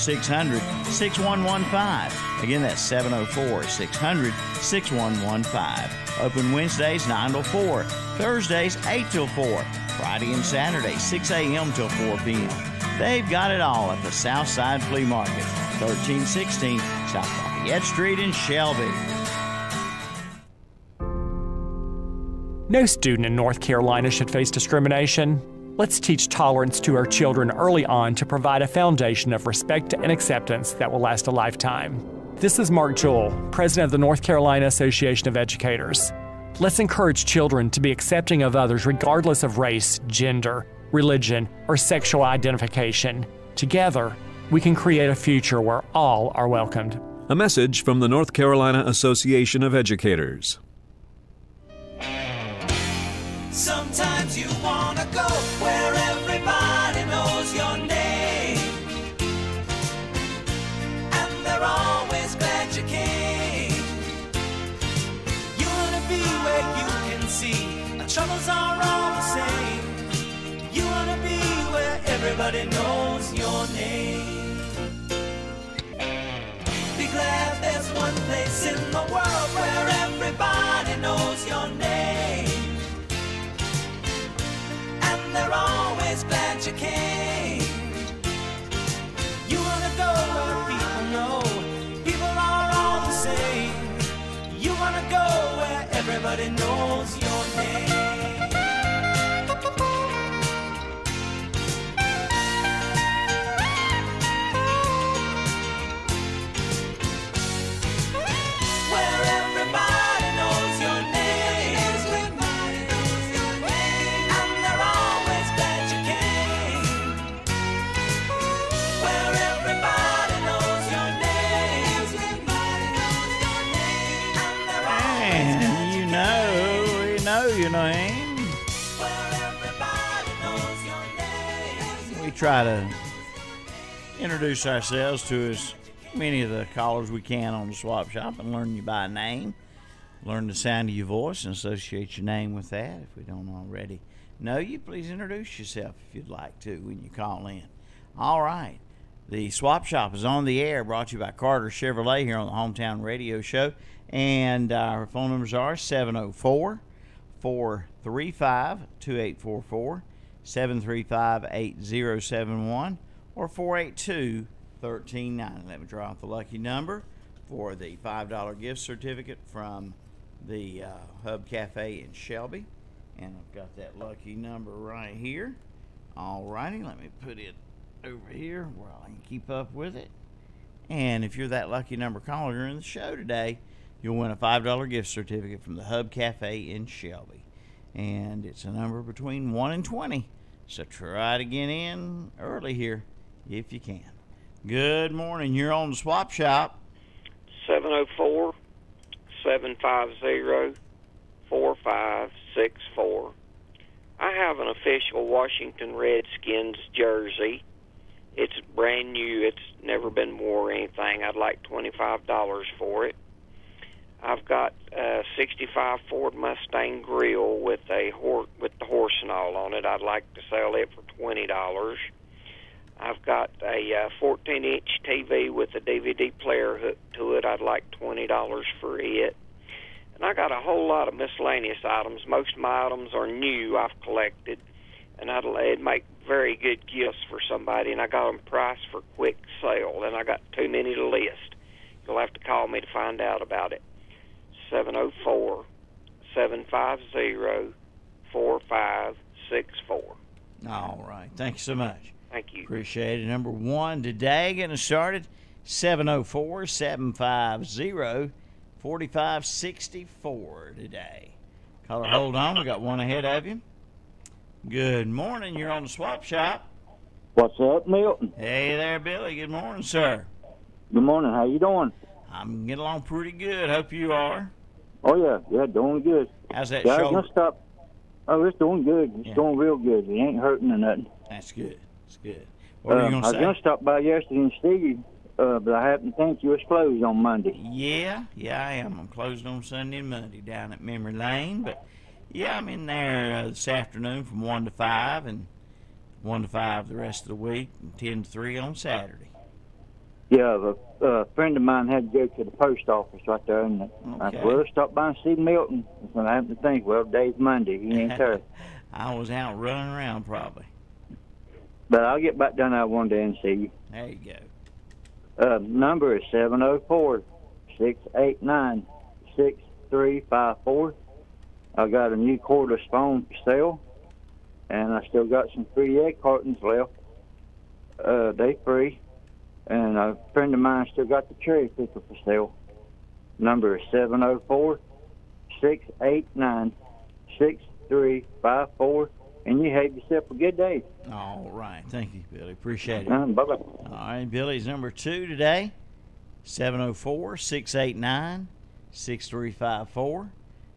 704-600-6115. Again, that's 704-600-6115. Open Wednesdays 9 till 4, Thursdays 8 till 4, Friday and Saturday 6 a.m. till 4 p.m. They've got it all at the Southside Flea Market, 1316 South Lafayette Street in Shelby. No student in North Carolina should face discrimination. Let's teach tolerance to our children early on to provide a foundation of respect and acceptance that will last a lifetime. This is Mark Jewell, President of the North Carolina Association of Educators. Let's encourage children to be accepting of others regardless of race, gender, religion, or sexual identification. Together, we can create a future where all are welcomed. A message from the North Carolina Association of Educators. Sometimes you want to go where everybody knows your name, and they're always glad you came. You want to be where you can see our troubles are all the same. You want to be where everybody knows your name. Be glad there's one place in the world where everybody knows your name, they're always glad you came. You wanna go where people know people are all the same. You wanna go where everybody knows your name. Where everybody knows your name. Your name. We try to introduce ourselves to as many of the callers we can on the Swap Shop and learn you by name, learn the sound of your voice and associate your name with that. If we don't already know you, please introduce yourself if you'd like to when you call in. All right. The Swap Shop is on the air, brought to you by Carter Chevrolet here on the Hometown Radio Show. And our phone numbers are 704-435-2844, 735-8071, or 482-1390. Let me draw out the lucky number for the $5 gift certificate from the Hub Cafe in Shelby. And I've got that lucky number right here. All righty, let me put it over here where I can keep up with it. And if you're that lucky number caller in the show today, you'll win a $5 gift certificate from the Hub Cafe in Shelby. And it's a number between 1 and 20. So try to get in early here if you can. Good morning. You're on the Swap Shop. 704-750-4564. I have an official Washington Redskins jersey. It's brand new. It's never been worn or anything. I'd like $25 for it. I've got a 65 Ford Mustang grill with the horse and all on it. I'd like to sell it for $20. I've got a 14-inch TV with a DVD player hooked to it. I'd like $20 for it. And I got a whole lot of miscellaneous items. Most of my items are new. I've collected, and it'd make very good gifts for somebody. And I got them priced for quick sale, and I got too many to list. You'll have to call me to find out about it. 704-750-4564. All right. Thank you so much. Thank you. Appreciate it. Number one today, getting started, 704-750-4564 today. Caller, hold on. We got one ahead of you. Good morning. You're on the Swap Shop. What's up, Milton? Hey there, Billy. Good morning, sir. Good morning. How you doing? I'm getting along pretty good. Hope you are. Oh, yeah, doing good. How's that shoulder? shoulder? Stop. Oh, it's doing good. It's doing real good. It ain't hurting or nothing. That's good. That's good. What were you going to say? I was going to stop by yesterday and see you, but I happen to think you was closed on Monday. Yeah, I am. I'm closed on Sunday and Monday down at Memory Lane. But, yeah, I'm in there this afternoon from 1 to 5 and 1 to 5 the rest of the week and 10 to 3 on Saturday. Yeah, a friend of mine had to go to the post office right there, and I said, well, stop by and see Milton. And I happened to think, well, today's Monday. He ain't there. I was out running around probably. But I'll get back down there one day and see you. There you go. Number is 704-689-6354. I got a new cordless phone for sale, and I still got some free egg cartons left. They free. And a friend of mine still got the cherry picker for sale. Number is 704-689-6354. And you have yourself a good day. All right. Thank you, Billy. Appreciate it. Bye-bye. All right. Billy's number 2 today, 704-689-6354.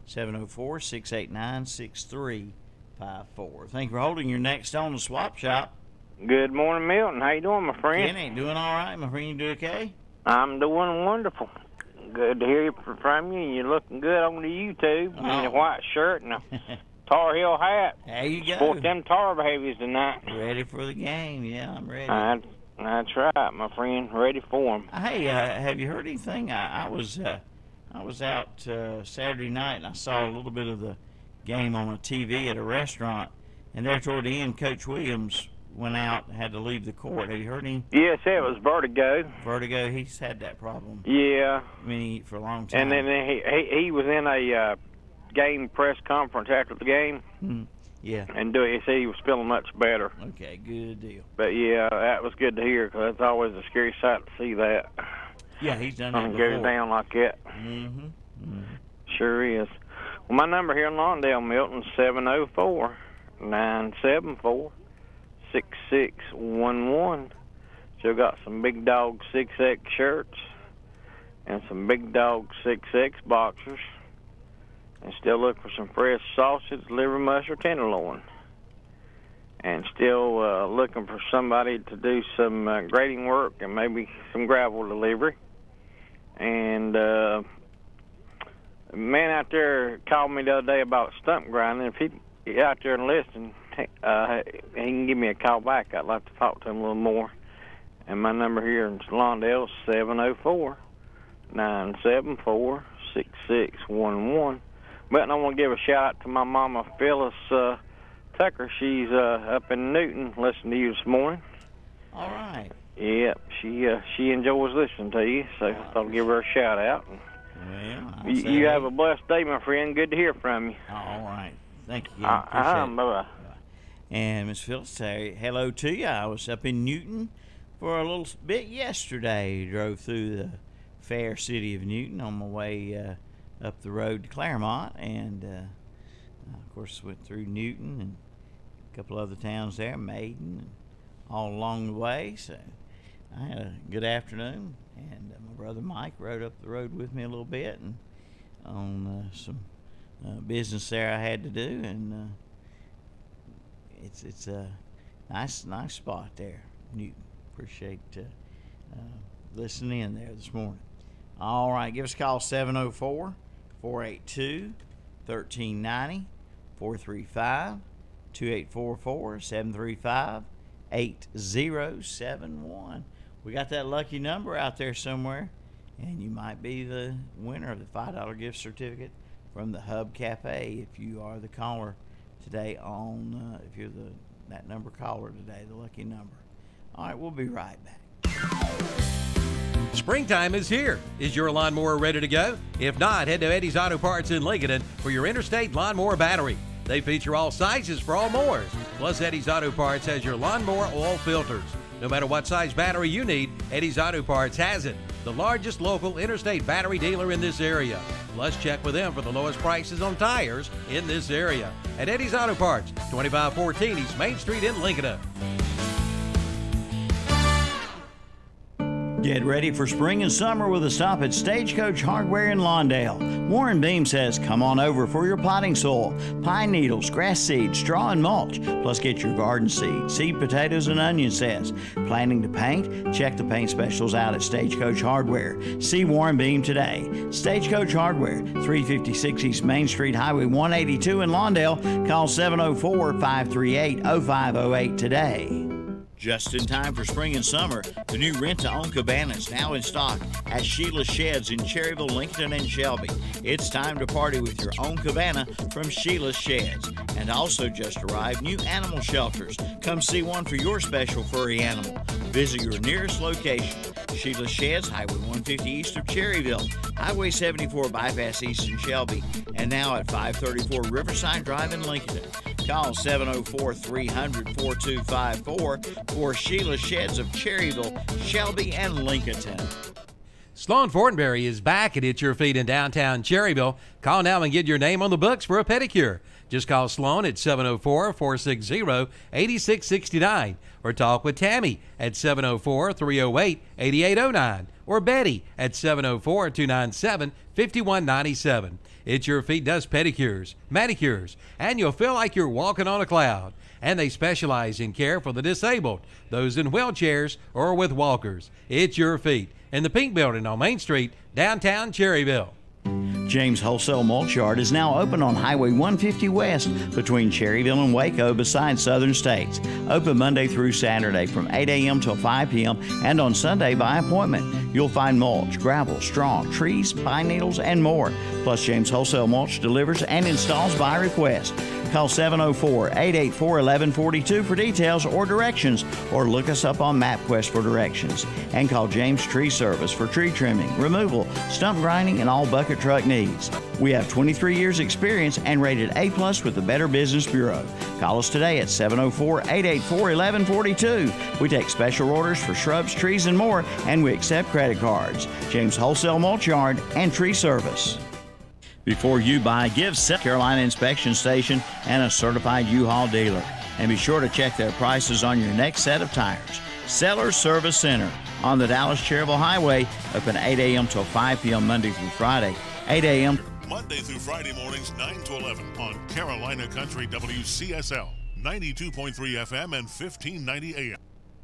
704-689-6354. Thank you for holding. Your next on the Swap Shop. Good morning, Milton. How you doing, my friend? Kenny, doing all right, my friend? You do okay? I'm doing wonderful. Good to hear you from you. You're looking good on the YouTube in a white shirt and a Tar Heel hat. There you go. Sport them Tar Babies tonight. Ready for the game? Yeah, I'm ready. That's right, my friend. Ready for them. Hey, have you heard anything? I was out Saturday night and I saw a little bit of the game on the TV at a restaurant, and there toward the end, Coach Williams went out and had to leave the court. Have you heard him? Yes, it was Vertigo. Vertigo, he's had that problem. Yeah. I mean, for a long time. And then he was in a game press conference after the game. Yeah. And he said he was feeling much better. Okay, good deal. But, yeah, that was good to hear because it's always a scary sight to see that. Yeah, he's done that before. before. Goes down like that. Sure is. Well, my number here in Lawndale, Milton, 704-974-6611. Still got some Big Dog 6X shirts and some Big Dog 6X boxers. And still looking for some fresh sausage, liver mush, or tenderloin. And still looking for somebody to do some grading work and maybe some gravel delivery. And a man out there called me the other day about stump grinding. If he's out there and listening, he can give me a call back. I'd like to talk to him a little more. And my number here in Lawndale is 704-974-6611. But I want to give a shout-out to my mama, Phyllis Tucker. She's up in Newton listening to you this morning. All right. Yep, she enjoys listening to you, so I'll give her a shout-out. Well, you have a blessed day, my friend. Good to hear from you. All right. Thank you. Appreciate it. Bye-bye. And Miss Phyllis, say hello to you. I was up in Newton for a little bit yesterday. Drove through the fair city of Newton on my way up the road to Claremont, and of course went through Newton and a couple other towns there, Maiden, and all along the way. So I had a good afternoon, and my brother Mike rode up the road with me a little bit and on some business there I had to do, and it's a nice spot there, Newton. Appreciate listening in there this morning. All right, give us a call, 704-482-1390, 435-2844-735-8071. We got that lucky number out there somewhere, and you might be the winner of the $5 gift certificate from the Hub Cafe if you are the caller today on, if you're that number caller today, the lucky number. All right, we'll be right back. Springtime is here. Is your lawnmower ready to go? If not, head to Eddie's Auto Parts in Lincoln for your Interstate Lawnmower Battery. They feature all sizes for all mowers. Plus, Eddie's Auto Parts has your lawnmower oil filters. No matter what size battery you need, Eddie's Auto Parts has it. The largest local interstate battery dealer in this area. Plus, check with them for the lowest prices on tires in this area. At Eddie's Auto Parts, 2514 East Main Street in Lincoln. Get ready for spring and summer with a stop at Stagecoach Hardware in Lawndale. Warren Beam says, come on over for your potting soil, pine needles, grass seed, straw, and mulch. Plus get your garden seed, seed potatoes, and onion sets. Planning to paint? Check the paint specials out at Stagecoach Hardware. See Warren Beam today. Stagecoach Hardware, 356 East Main Street, Highway 182 in Lawndale. Call 704-538-0508 today. Just in time for spring and summer, the new rent-to-own cabana is now in stock at Sheila Sheds in Cherryville, Lincoln, and Shelby. It's time to party with your own cabana from Sheila Sheds. And also just arrived, new animal shelters. Come see one for your special furry animal. Visit your nearest location. Sheila Sheds, Highway 150 east of Cherryville, Highway 74 bypass east in Shelby, and now at 534 Riverside Drive in Lincoln. Call 704-300-4254 for Sheila Sheds of Cherryville, Shelby, and Lincolnton. Sloan Fortenberry is back at At Your Feet in downtown Cherryville. Call now and get your name on the books for a pedicure. Just call Sloan at 704-460-8669 or talk with Tammy at 704-308-8809 or Betty at 704-297-5197. At Your Feet does pedicures, manicures, and you'll feel like you're walking on a cloud. And they specialize in care for the disabled, those in wheelchairs or with walkers. At Your Feet in the Pink Building on Main Street, downtown Cherryville. James Wholesale Mulch Yard is now open on Highway 150 West between Cherryville and Waco beside Southern States. Open Monday through Saturday from 8 a.m. till 5 p.m. and on Sunday by appointment. You'll find mulch, gravel, straw, trees, pine needles, and more. Plus, James Wholesale Mulch delivers and installs by request. Call 704-884-1142 for details or directions, or look us up on MapQuest for directions. And call James Tree Service for tree trimming, removal, stump grinding, and all bucket truck needs. We have 23 years experience and rated A+ with the Better Business Bureau. Call us today at 704-884-1142. We take special orders for shrubs, trees, and more, and we accept credit cards. James Wholesale Mulch Yard and Tree Service. Before you buy, give South Carolina Inspection Station and a certified U-Haul dealer. And be sure to check their prices on your next set of tires. Sellers Service Center on the Dallas-Cherryville Highway, open 8 a.m. till 5 p.m. Monday through Friday, 8 a.m. Monday through Friday mornings, 9 to 11 on Carolina Country WCSL, 92.3 FM and 1590 AM.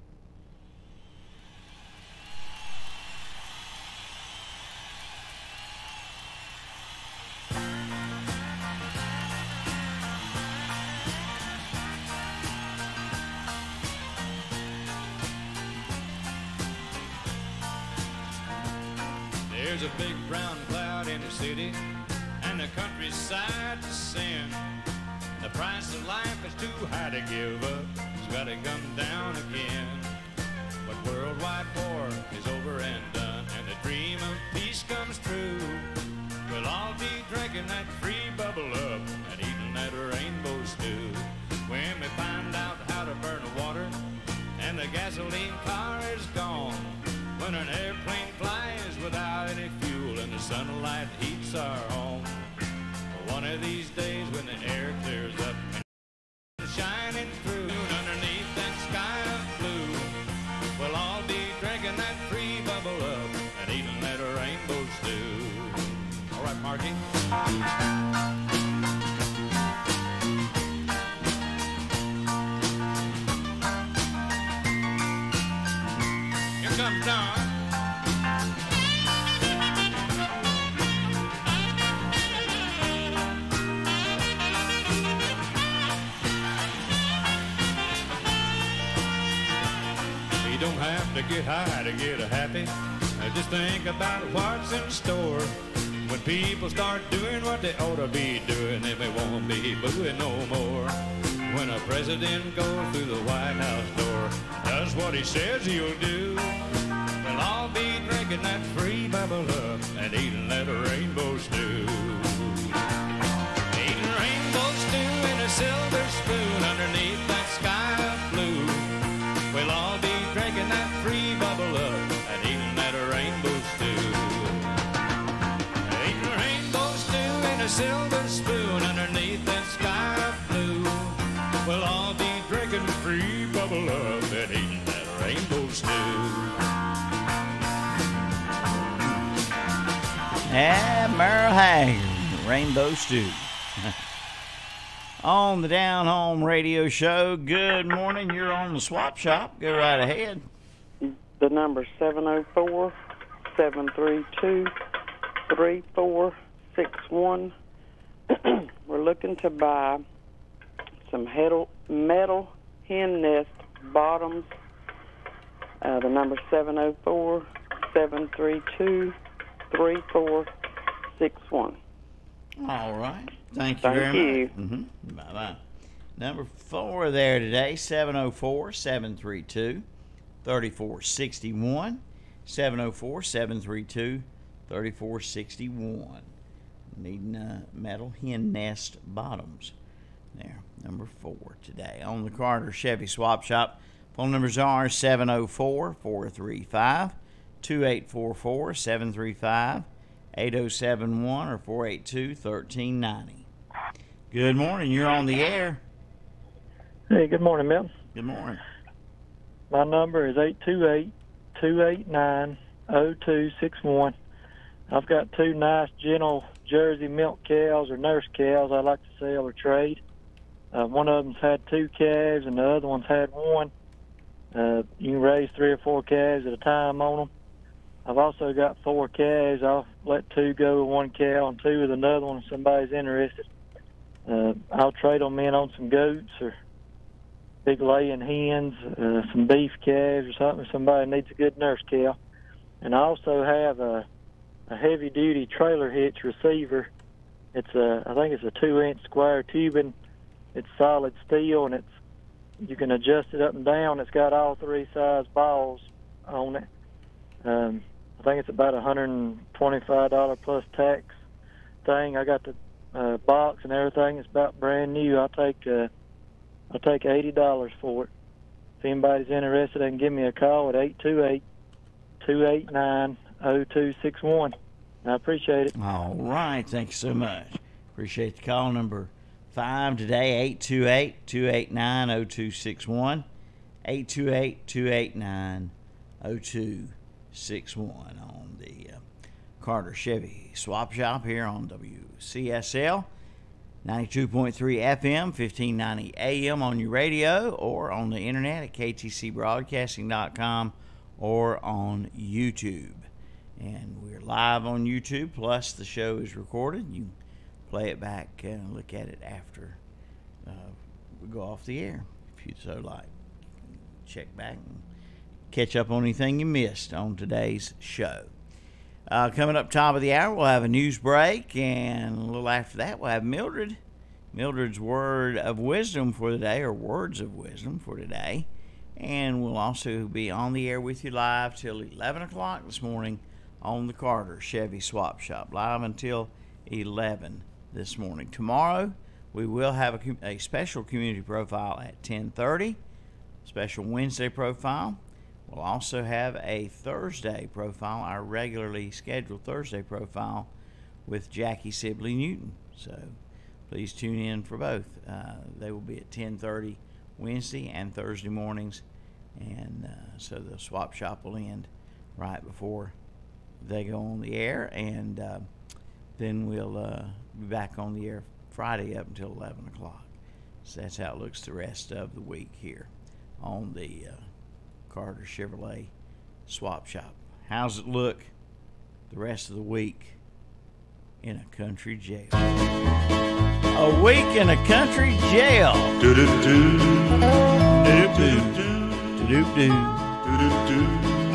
There's a big brown cloud in the city and the countryside to sin. The price of life is too high to give up. It's got to come down again. But worldwide war is over and done, and the dream of peace comes true. We'll all be drinking that free bubble up and eating that rainbow stew. When we find out how to burn the water and the gasoline car is gone. When an airplane flies without any fuel and the sunlight heats our home. One of these days when the air clears up and shining through underneath that sky of blue, we'll all be drinking that free bubble up and eating that rainbow stew. All right, Marky. Here comes Don. You don't have to get high to get happy. Just think about what's in store. When people start doing what they ought to be doing, then they won't be booing no more. When a president goes through the White House door, does what he says he'll do, we'll all be drinking that free bubble up and eating that rainbow stew. Eating rainbow stew in a silver spoon underneath that sky of blue. We'll all be drinking that free bubble up and eating that rainbow stew. Eating rainbow stew in a silver spoon underneath that sky of blue. We'll all be drinking free bubble up and eating that rainbow stew. Merle Haggard, Rainbow Stew. On the Down Home Radio Show. Good morning. You're on the Swap Shop. Go right ahead. The number 704-732-3461. We're looking to buy some metal hen nest bottoms The number 704-732-3461. All right. Thank you very much. Bye-bye. Number 4 there today, 704-732-3461. 704-732-3461. Needing metal hen nest bottoms. There, number 4 today on the Carter Chevy Swap Shop. Phone numbers are 704-435-2844, 735-8071, or 482-1390. Good morning. You're on the air. Hey, good morning, Milton. Good morning. My number is 828-289-0261. I've got 2 nice, gentle Jersey milk cows or nurse cows I like to sell or trade. One of them's had 2 calves and the other one's had 1. You can raise 3 or 4 calves at a time on them. I've also got 4 calves. I'll let 2 go with 1 cow and 2 with another one if somebody's interested. I'll trade them in on some goats or big laying hens, some beef calves or something if somebody needs a good nurse cow. And I also have a heavy-duty trailer hitch receiver. I think it's a 2-inch square tubing. It's solid steel, and you can adjust it up and down. It's got all 3 size balls on it. I think it's about $125 plus tax thing. I got the box and everything. It's about brand new. I'll take $80 for it. If anybody's interested, they can give me a call at 828-289-0261. I appreciate it. All right. Thank you so much. Appreciate the call. Number 5 today, 828-289-0261, 828-289-0261 on the Carter Chevy Swap Shop here on WCSL. 92.3 FM, 1590 AM on your radio or on the internet at ktcbroadcasting.com or on YouTube. And we're live on YouTube, plus the show is recorded. You can play it back and look at it after we go off the air, if you'd so like. Check back and catch up on anything you missed on today's show. Coming up top of the hour, we'll have a news break, and a little after that, we'll have Mildred's word of wisdom for the day, or words of wisdom for today. And we'll also be on the air with you live till 11 o'clock this morning on the Carter Chevy Swap Shop, live until 11 this morning. Tomorrow, we will have a special community profile at 10:30, special Wednesday profile. We'll also have a Thursday profile, our regularly scheduled Thursday profile with Jackie Sibley Newton. So please tune in for both. They will be at 10:30 Wednesday and Thursday mornings, and so the swap shop will end right before they go on the air, and then we'll be back on the air Friday up until 11 o'clock. So that's how it looks the rest of the week here on the Carter Chevrolet Swap Shop. How's it look the rest of the week in a country jail? A week in a country jail. Do-do-do. Do-do-do. Do-do-do. Do-do-do.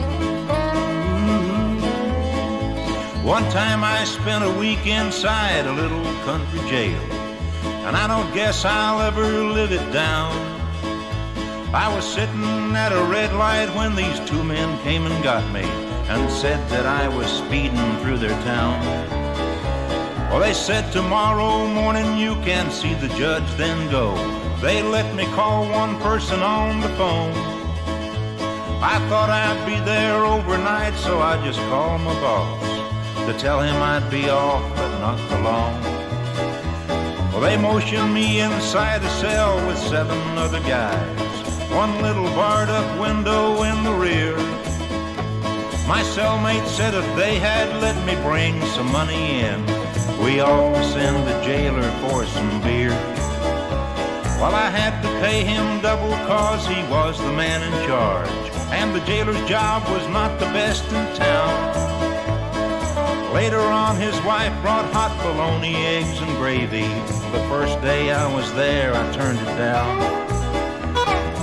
One time I spent a week inside a little country jail, and I don't guess I'll ever live it down. I was sitting at a red light when these 2 men came and got me and said that I was speeding through their town. Well, they said tomorrow morning you can see the judge, then go. They let me call one person on the phone. I thought I'd be there overnight, so I just called my boss to tell him I'd be off, but not for long. Well, they motioned me inside a cell with 7 other guys, one little barred up window in the rear. My cellmate said if they had let me bring some money in, we ought to send the jailer for some beer. Well, I had to pay him double 'cause he was the man in charge, and the jailer's job was not the best in town. Later on, his wife brought hot bologna, eggs, and gravy. The first day I was there, I turned it down.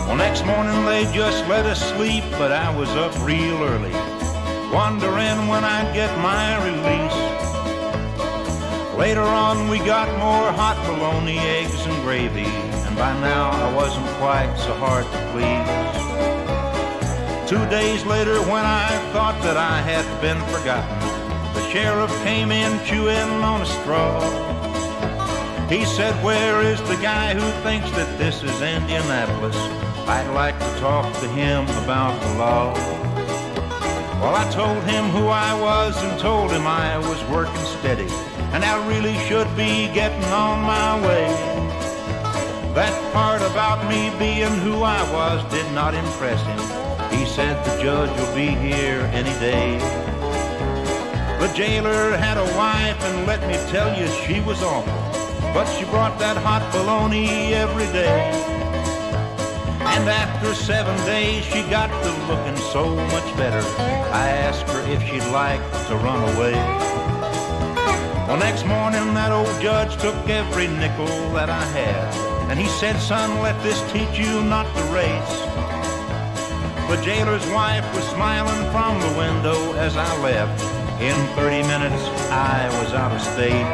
Well, next morning they just let us sleep, but I was up real early, wondering when I'd get my release. Later on we got more hot bologna, eggs and gravy, and by now I wasn't quite so hard to please. 2 days later, when I thought that I had been forgotten, the sheriff came in chewing on a straw. He said, "Where is the guy who thinks that this is Indianapolis? I'd like to talk to him about the law." Well, I told him who I was and told him I was working steady, and I really should be getting on my way. That part about me being who I was did not impress him. He said, "The judge will be here any day." The jailer had a wife, and let me tell you, she was awful, but she brought that hot bologna every day. And after 7 days, she got to looking so much better. I asked her if she'd like to run away. Well, next morning, that old judge took every nickel that I had, and he said, "Son, let this teach you not to race." The jailer's wife was smiling from the window as I left. In 30 minutes, I was out of state.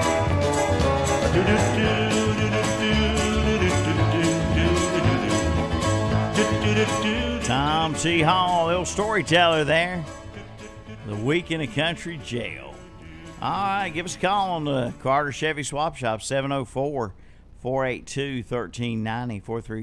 Tom T. Hall, little storyteller there. The Week in a Country Jail. All right, give us a call on the Carter Chevy Swap Shop, 704-482-1390,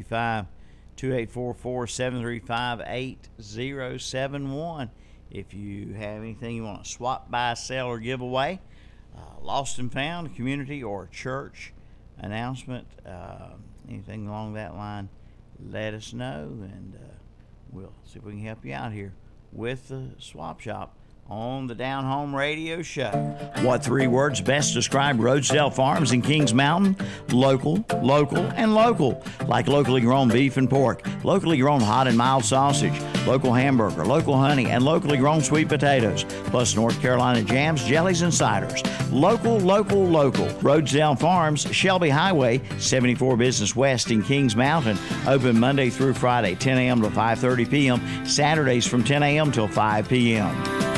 435-2844-735-8071. If you have anything you want to swap, buy, sell, or give away, lost and found, community or church announcement, anything along that line, let us know, and we'll see if we can help you out here with the Swap Shop on the Down Home Radio Show. What three words best describe Rosedale Farms in Kings Mountain? Local, local, and local. Like locally grown beef and pork, locally grown hot and mild sausage, local hamburger, local honey, and locally grown sweet potatoes, plus North Carolina jams, jellies, and ciders. Local, local, local. Rosedale Farms, Shelby Highway, 74 Business West in Kings Mountain. Open Monday through Friday, 10 a.m. to 5:30 p.m. Saturdays from 10 a.m. till 5 p.m.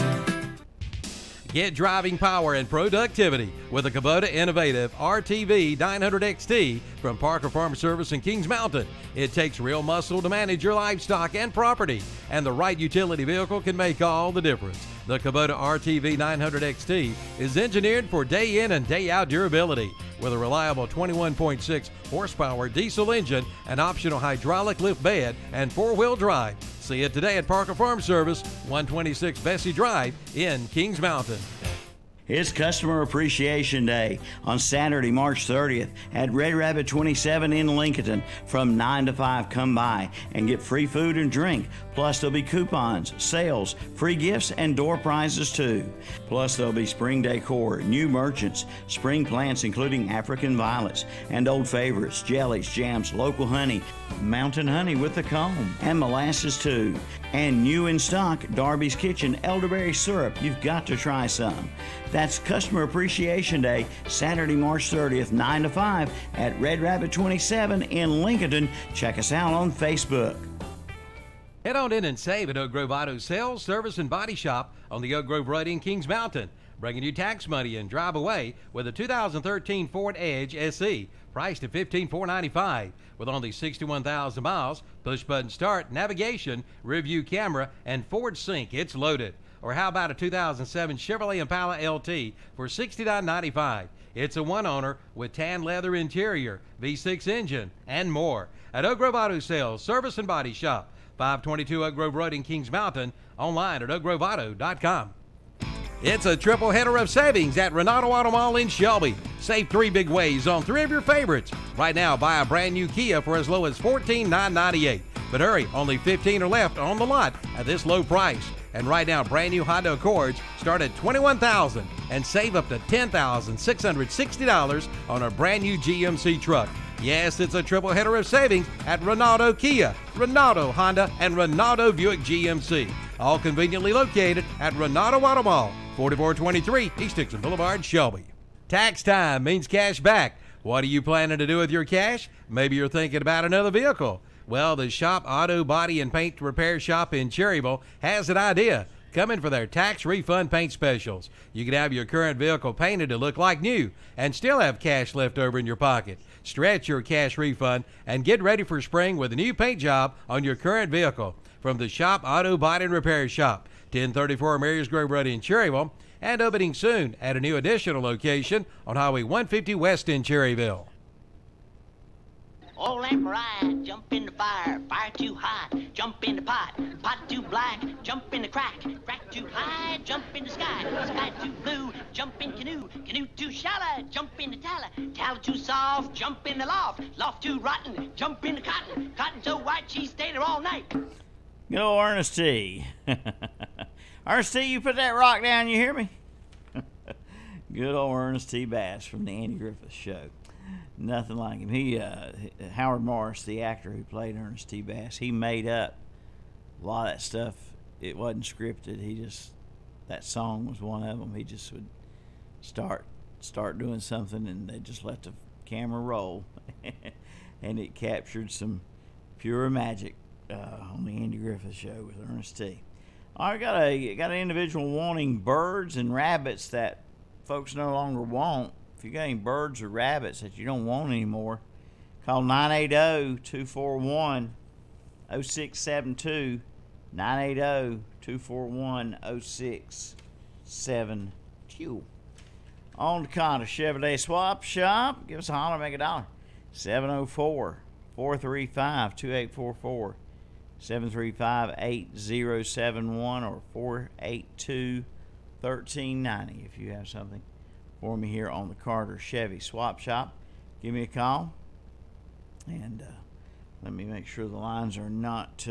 Get driving power and productivity with the Kubota Innovative RTV 900 XT from Parker Farm Service in Kings Mountain. It takes real muscle to manage your livestock and property, and the right utility vehicle can make all the difference. The Kubota RTV 900 XT is engineered for day in and day out durability with a reliable 21.6 horsepower diesel engine, an optional hydraulic lift bed, and four-wheel drive. See it today at Parker Farm Service, 126 Bessie Drive in Kings Mountain. It's Customer Appreciation Day on Saturday, March 30th at Red Rabbit 27 in Lincoln from 9 to 5. Come by and get free food and drink. Plus, there'll be coupons, sales, free gifts, and door prizes too. Plus, there'll be spring decor, new merchants, spring plants including African violets, and old favorites, jellies, jams, local honey, mountain honey with the comb, and molasses too. And new in stock, Darby's Kitchen elderberry syrup. You've got to try some. That's Customer Appreciation Day, Saturday, March 30th, 9 to 5 at Red Rabbit 27 in Lincoln. Check us out on Facebook. Head on in and save at Oak Grove Auto Sales, Service, and Body Shop on the Oak Grove Road in Kings Mountain. Bringing you tax money and drive away with a 2013 Ford Edge SE, priced at $15,495 with only 61,000 miles, push-button start, navigation, rear view camera, and Ford Sync. It's loaded. Or how about a 2007 Chevrolet Impala LT for $69.95? It's a one-owner with tan leather interior, V6 engine, and more. At Oak Grove Auto Sales, Service, and Body Shop, 522 Oak Grove Road in Kings Mountain, online at oakgroveauto.com. It's a triple header of savings at Renato Auto Mall in Shelby. Save three big ways on three of your favorites. Right now, buy a brand new Kia for as low as $14,998. But hurry, only 15 are left on the lot at this low price. And right now, brand new Honda Accords start at $21,000 and save up to $10,660 on a brand new GMC truck. Yes, it's a triple header of savings at Renato Kia, Renato Honda, and Renato Buick GMC. All conveniently located at Renato Auto Mall, 4423 East Dixon Boulevard, Shelby. Tax time means cash back. What are you planning to do with your cash? Maybe you're thinking about another vehicle. Well, the Shop Auto Body and Paint Repair Shop in Cherryville has an idea. Come in for their tax refund paint specials. You can have your current vehicle painted to look like new and still have cash left over in your pocket. Stretch your cash refund and get ready for spring with a new paint job on your current vehicle from the Shop Auto Body and Repair Shop, 1034 Mary's Grove Road in Cherryville, and opening soon at a new additional location on Highway 150 West in Cherryville. Old lamp right, jump in the fire, fire too hot, jump in the pot, pot too black, jump in the crack, crack too high, jump in the sky, sky too blue, jump in canoe, canoe too shallow, jump in the tallow, tallow too soft, jump in the loft, loft too rotten, jump in the cotton, cotton so white she stayed there all night. Good old Ernest T. Ernest T, you put that rock down, you hear me? Good old Ernest T. Bass from the Andy Griffith Show. Nothing like him. He, Howard Morris, the actor who played Ernest T. Bass, he made up a lot of that stuff. It wasn't scripted. He just, that song was one of them. He just would start doing something, and they just let the camera roll, and it captured some pure magic on the Andy Griffith Show with Ernest T. All right, got an individual wanting birds and rabbits that folks no longer want. If you got any birds or rabbits that you don't want anymore, call 980-241-0672, 980-241-0672. On to Conda Chevrolet Swap Shop. Give us a holler, make $1. 704-435-2844, 735-8071, or 482-1390 if you have something for me here on the Carter Chevy Swap Shop. Give me a call, and let me make sure the lines are not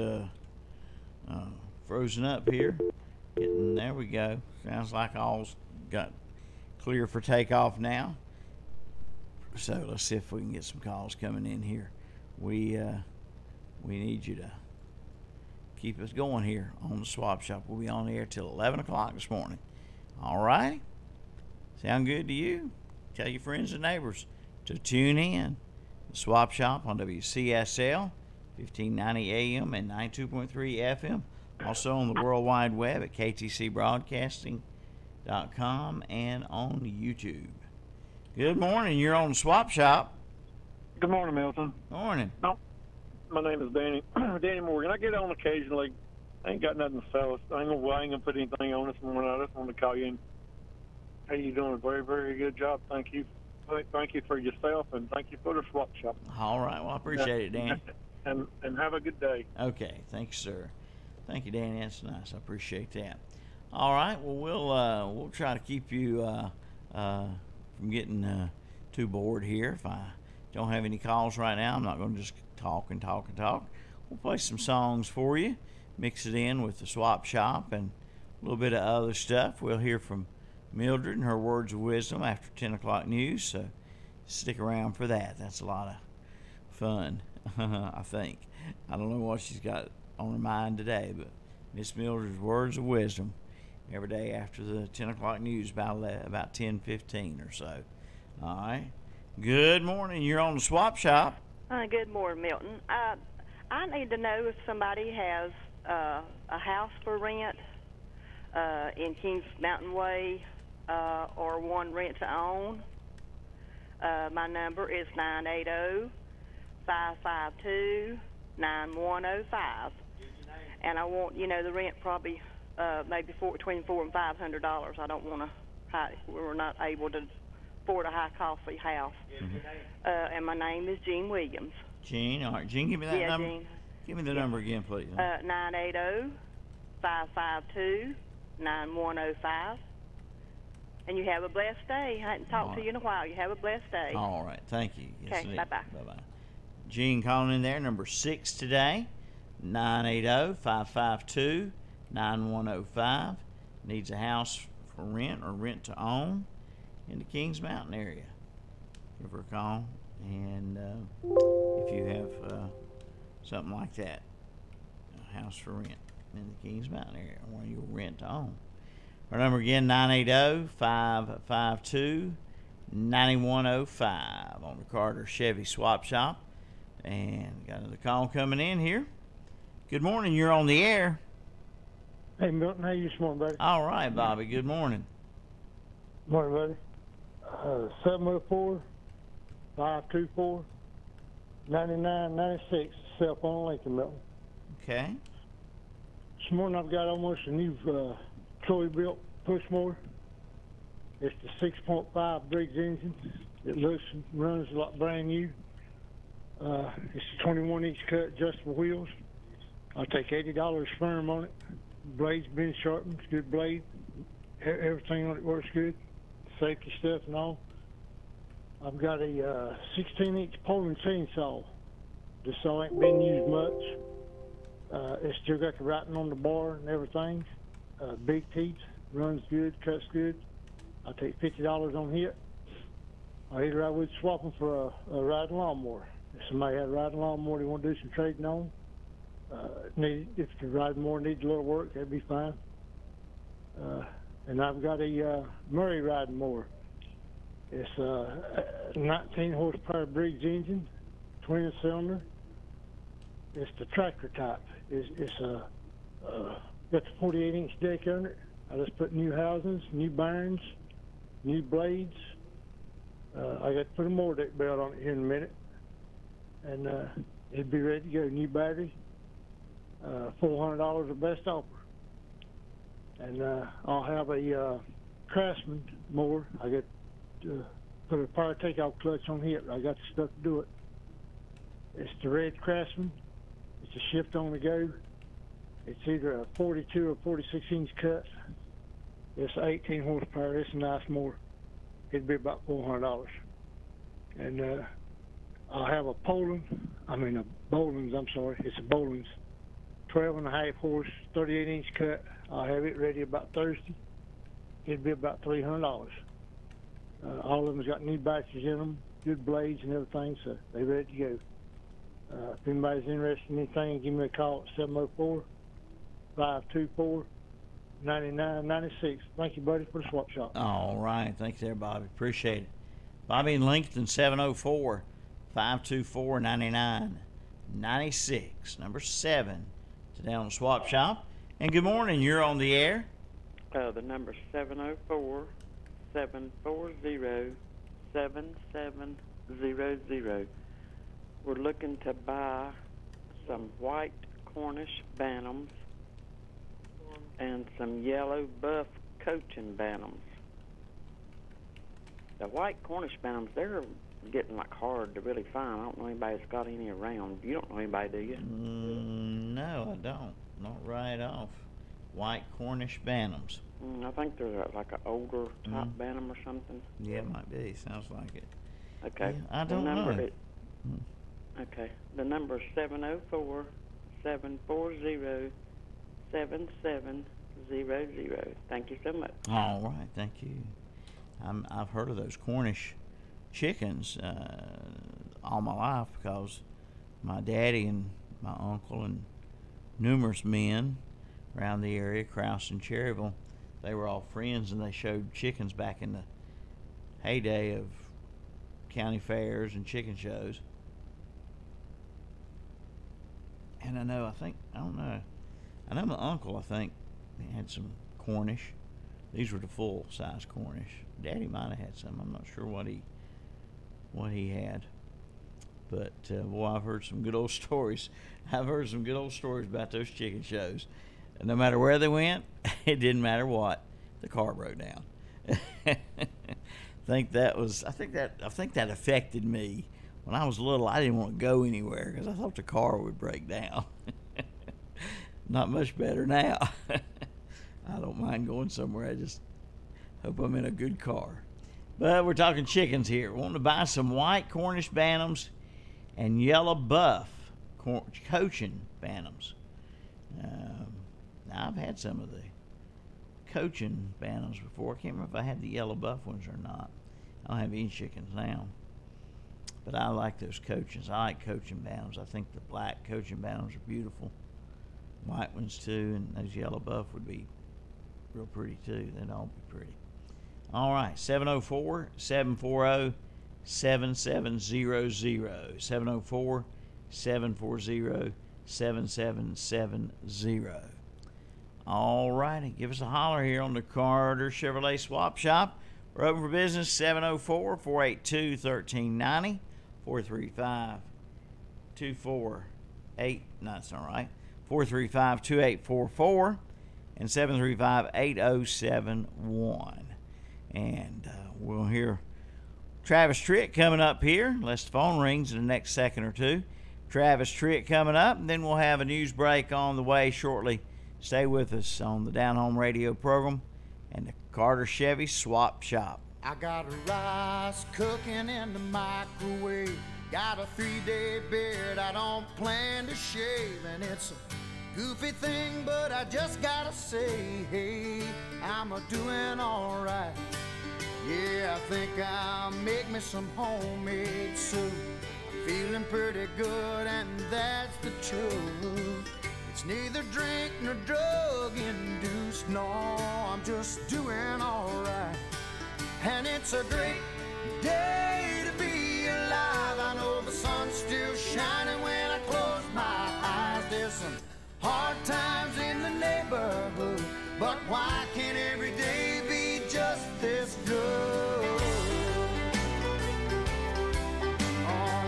frozen up here. There we go. Sounds like all's got clear for takeoff now. So let's see if we can get some calls coming in here. We need you to keep us going here on the Swap Shop. We'll be on the air till 11 o'clock this morning. All right? Sound good to you? Tell your friends and neighbors to tune in. The Swap Shop on WCSL, 1590 AM and 92.3 FM. Also on the World Wide Web at ktcbroadcasting.com and on YouTube. Good morning. You're on the Swap Shop. Good morning, Milton. Morning. No, my name is Danny. Danny Morgan. I get on occasionally. I ain't got nothing to sell. I ain't gonna put anything on this morning. I just want to call you and hey, you're doing a very, very good job. Thank you. Thank you for yourself, and thank you for the Swap Shop. All right. Well, I appreciate it, Danny. And have a good day. Okay. Thank you, sir. Thank you, Danny. That's nice. I appreciate that. All right. Well, we'll try to keep you from getting too bored here. If I don't have any calls right now, I'm not going to just talk and talk and talk. We'll play some songs for you, mix it in with the Swap Shop and a little bit of other stuff. We'll hear from Mildred and her words of wisdom after 10 o'clock news, so stick around for that. That's a lot of fun, I think. I don't know what she's got on her mind today, but Miss Mildred's words of wisdom every day after the 10 o'clock news, about 10:15 or so. All right. Good morning. You're on the Swap Shop. Good morning, Milton. I need to know if somebody has a house for rent in Kings Mountain Way, or one rent to own. My number is 980-552-9105, and I want the rent probably maybe between $400 and $500. I don't want to. We're not able to afford a high costly house. And my name is Jean Williams. Jean, all right. Jean, give me that number. Jean. Give me the number again, please. 980-552-9105. And you have a blessed day. I hadn't talked to you in a while. You have a blessed day. All right. Thank you. Yes, okay, bye-bye. Bye-bye. Jean calling in there, number 6 today, 980-552-9105. Needs a house for rent or rent to own in the Kings Mountain area. Give her a call. And if you have something like that, a house for rent in the Kings Mountain area, or you'll rent to own. Our number again, 980-552-9105 on the Carter Chevy Swap Shop. And got another call coming in here. Good morning. You're on the air. Hey, Milton. How you this morning, buddy? All right, Bobby. Good morning. Morning, buddy. 704-524-9996. Cell phone Lincoln, Milton. Okay. This morning I've got almost a new Troy-built push mower. It's the 6.5 Briggs engine. It looks and runs like brand new. It's a 21-inch cut, adjustable wheels. I'll take $80 firm on it. Blade's been sharpened, good blade. Everything on it works good. Safety stuff and all. I've got a 16-inch Poland chainsaw. The saw ain't been used much. It's still got the writing on the bar and everything. Big teeth, runs good, cuts good. I'll take $50 on it. Either I would swap them for a riding lawnmower. If somebody had a riding lawnmower they want to do some trading on, if the riding mower needs a little work, that'd be fine. And I've got a Murray riding mower. It's a 19 horsepower Briggs engine, twin cylinder. It's the tractor type. It's got the 48-inch deck on it. I just put new housings, new bearings, new blades. I got to put a mower deck belt on it here in a minute, and it'd be ready to go. New battery, $400 the best offer. And I'll have a Craftsman mower. I got to put a power takeoff clutch on here. I got the stuff to do it. It's the red Craftsman. It's a shift on the go. It's either a 42 or 46-inch cut. It's 18 horsepower. It's a nice mower. It'd be about $400. And I'll have a Bollins. I'm sorry. It's a Bollins. 12.5 horse, 38-inch cut. I'll have it ready about Thursday. It'd be about $300. All of them's got new batteries in them, good blades and everything, so they're ready to go. If anybody's interested in anything, give me a call at 704-524-9996. Thank you, buddy, for the swap shop. All right. Thanks there, Bobby. Appreciate it. Bobby in Lincoln, 704-524-9996. Number 7 today on the swap shop. And good morning. You're on the air. The number's 704-740-7700. We're looking to buy some white Cornish Bantams and some yellow buff Cochin Bantams. The white Cornish Bantams, they're getting like hard to really find. I don't know anybody that's got any around. You don't know anybody, do you? No, I don't. Not right off. White Cornish Bantams. I think they're like an older type Bantam or something. Yeah, it might be. Sounds like it. Okay. Yeah, I don't know. Okay. The number is 704-740-7700. Thank you so much. All right. Thank you. I've heard of those Cornish chickens all my life because my daddy and my uncle and numerous men around the area, Krause and Cherryville, they were all friends, and they showed chickens back in the heyday of county fairs and chicken shows. And I know my uncle, I think, had some Cornish. These were the full-size Cornish. Daddy might have had some. I'm not sure what he had. But, boy, I've heard some good old stories. I've heard some good old stories about those chicken shows. And no matter where they went, it didn't matter what, the car broke down. I think that affected me. When I was little, I didn't want to go anywhere because I thought the car would break down. Not much better now. I don't mind going somewhere. I just hope I'm in a good car. But we're talking chickens here. We want to buy some white Cornish Bantams and yellow buff Cochin Bantams. Now, I've had some of the Cochin Bantams before. I can't remember if I had the yellow buff ones or not. I don't have any chickens now. But I like those Cochins. I like Cochin Bantams. I think the black Cochin Bantams are beautiful. White ones too, and those yellow buff would be real pretty too. They'd all be pretty. All right, 704-740-7700. 740-7770. All righty, give us a holler here on the Carter Chevrolet Swap Shop. We're open for business 704-482-1390, 435-248. No, that's not right. 435-2844 and 735-8071. And we'll hear Travis Tritt coming up here, unless the phone rings in the next second or two. Travis Tritt coming up, and then we'll have a news break on the way shortly. Stay with us on the Down Home Radio program and the Carter Chevy Swap Shop. I got rice cooking in the microwave. Got a 3-day beard I don't plan to shave, and it's a goofy thing, but I just gotta say, hey, I'm a-doing alright. Yeah, I think I'll make me some homemade soup. I'm feeling pretty good, and that's the truth. It's neither drink nor drug induced, no, I'm just doing alright. And it's a great day to be alive. I know the sun's still shining when I close my eyes. There's some hard times in the neighborhood, but why can't every day be just this good? Oh,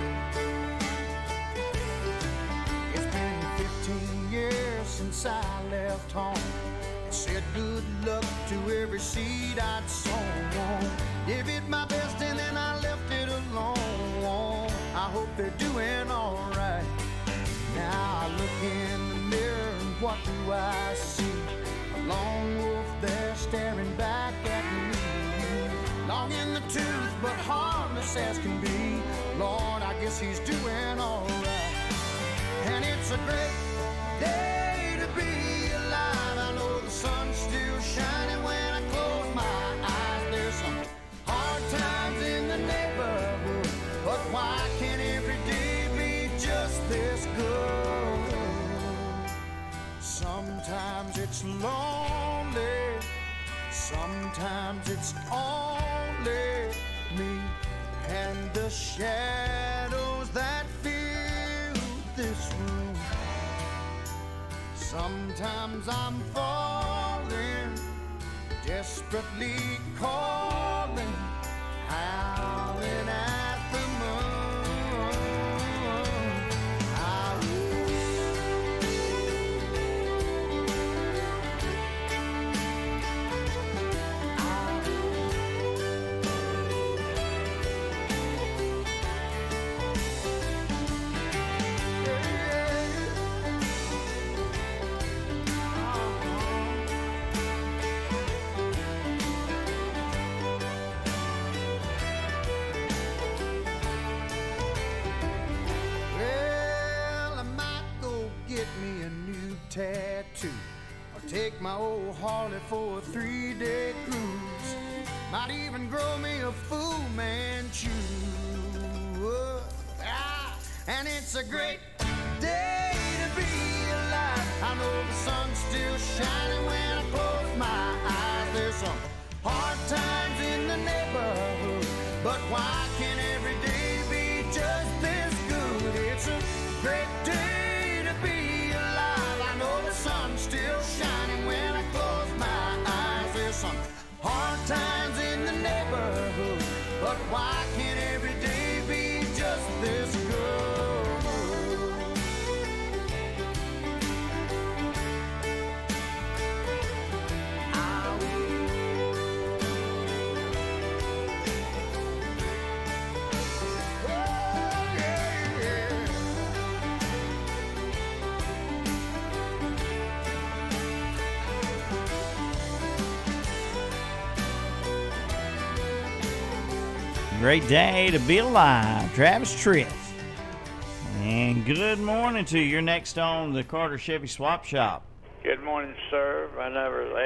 yeah. It's been 15 years since I left home. Said good luck to every seed I'd sown. Gave it my best and then I left it alone. I hope they're doing alright. Now I look in the mirror and what do I see? A lone wolf there staring back at me. Long in the tooth but harmless as can be. Lord, I guess he's doing alright. And it's a great day to be alive. I know the sun's still shining when I close my eyes. There's some hard times in the neighborhood, but why can't every day be just this good? Sometimes it's lonely, sometimes it's only me and the shadows that fill this room. Sometimes I'm falling, desperately calling, howling at the moon. Tattoo, or take my old Harley for a 3-day cruise. Might even grow me a Fu Manchu. And it's a great day to be alive. I know the sun's still shining when I close my eyes. There's some hard times in the neighborhood, but why can't every day be just this good? It's a great day to be alive. I know the sun's still shining when I close my eyes. There's some hard times in the neighborhood, but why can't every day be just this good? Great day to be alive. Travis Tritt. And good morning to you. You're next on the Carter Chevy Swap Shop. Good morning, sir. My number is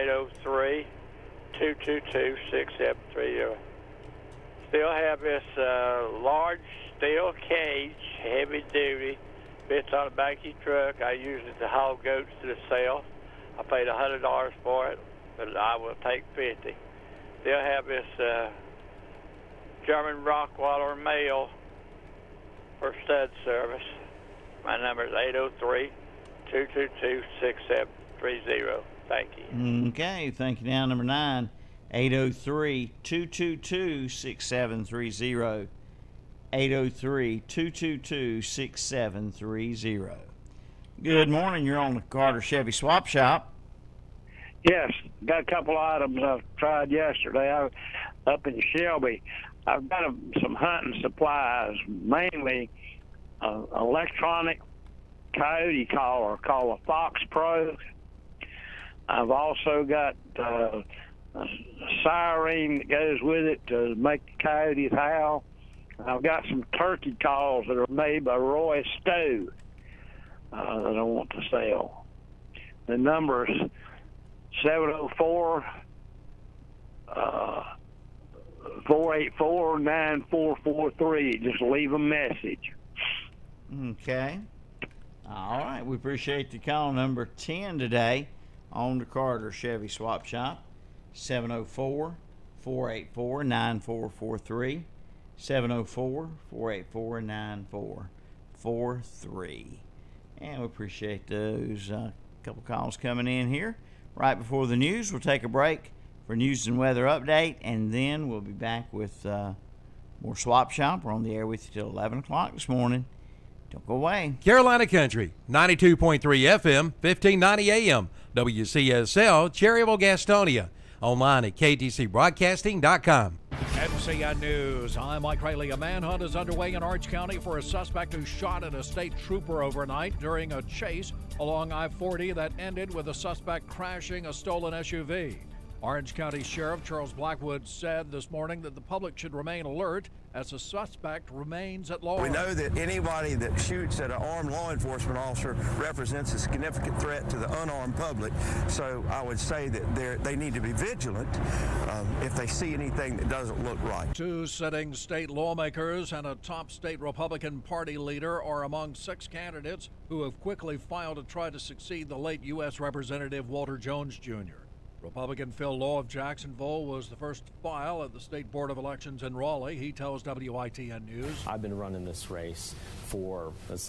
803-222-6730. Still have this large steel cage, heavy duty, fits on the back of your truck. I use it to haul goats to the sale. I paid $100 for it, but I will take $50. Still have this German Rockwaller male for stud service. My number is 803-222-6730. Thank you. Okay, thank you. Now, number 9, 803-222-6730. 803-222-6730. Good morning. You're on the Carter Chevy Swap Shop. Yes, got a couple items I've tried yesterday. Up in Shelby, I've got some hunting supplies, mainly electronic coyote collar called a Fox Pro. I've also got a siren that goes with it to make the coyotes howl. I've got some turkey calls that are made by Roy Stowe that I want to sell. The number is 704-484-9443. Just leave a message. Okay. All right. We appreciate the call. Number 10 today on the Carter Chevy Swap Shop. 704-484-9443. 704-484-9443. And we appreciate those couple calls coming in here. Right before the news, we'll take a break for news and weather update, and then we'll be back with more Swap Shop. We're on the air with you till 11 o'clock this morning. Don't go away. Carolina Country, 92.3 FM, 1590 AM, WCSL, Cherryville, Gastonia. Online at ktcbroadcasting.com. NCN News. I'm Mike Rayleigh. A manhunt is underway in Orange County for a suspect who shot at a state trooper overnight during a chase along I-40 that ended with a suspect crashing a stolen SUV. Orange County Sheriff Charles Blackwood said this morning that the public should remain alert as the suspect remains at large. We know that anybody that shoots at an armed law enforcement officer represents a significant threat to the unarmed public. So I would say that they need to be vigilant if they see anything that doesn't look right. 2 sitting state lawmakers and a top state Republican Party leader are among 6 candidates who have quickly filed to try to succeed the late U.S. Representative Walter Jones, Jr. Republican Phil Law of Jacksonville was the first to file at the State Board of Elections in Raleigh. He tells WITN News. I've been running this race for, it's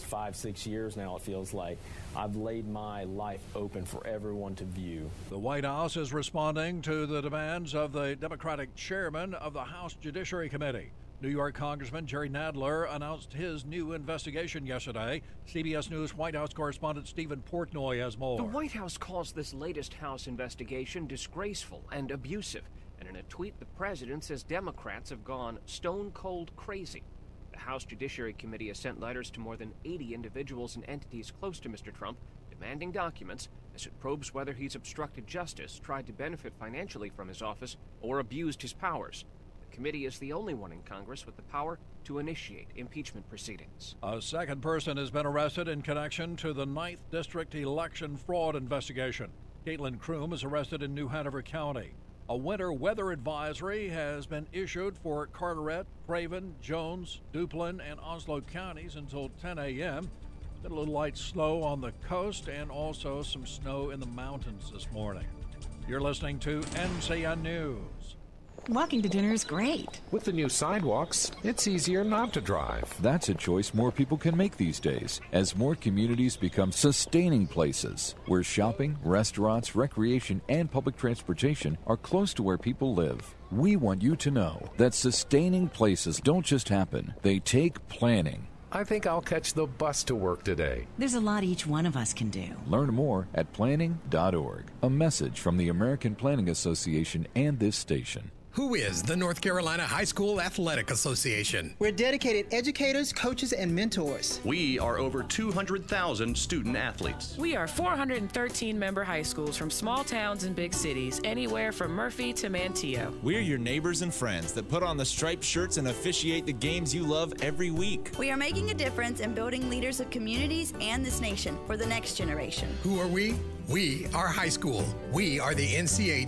5-6 years now, it feels like. I've laid my life open for everyone to view. The White House is responding to the demands of the Democratic chairman of the House Judiciary Committee. New York Congressman Jerry Nadler announced his new investigation yesterday. CBS News White House correspondent Stephen Portnoy has more. The White House calls this latest House investigation disgraceful and abusive. And in a tweet, the president says Democrats have gone stone cold crazy. The House Judiciary Committee has sent letters to more than 80 individuals and entities close to Mr. Trump, demanding documents as it probes whether he's obstructed justice, tried to benefit financially from his office, or abused his powers. The committee is the only one in Congress with the power to initiate impeachment proceedings. A second person has been arrested in connection to the 9th District election fraud investigation. Caitlin Kroom is arrested in New Hanover County. A winter weather advisory has been issued for Carteret, Craven, Jones, Duplin, and Onslow counties until 10 a.m. Been a little light snow on the coast and also some snow in the mountains this morning. You're listening to NCN News. Walking to dinner is great. With the new sidewalks, it's easier not to drive. That's a choice more people can make these days, as more communities become sustaining places, where shopping, restaurants, recreation, and public transportation are close to where people live. We want you to know that sustaining places don't just happen, they take planning. I think I'll catch the bus to work today. There's a lot each one of us can do. Learn more at planning.org. A message from the American Planning Association and this station. Who is the North Carolina High School Athletic Association? We're dedicated educators, coaches, and mentors. We are over 200,000 student athletes. We are 413 member high schools from small towns and big cities, anywhere from Murphy to Manteo. We're your neighbors and friends that put on the striped shirts and officiate the games you love every week. We are making a difference in building leaders of communities and this nation for the next generation. Who are we? We are high school. We are the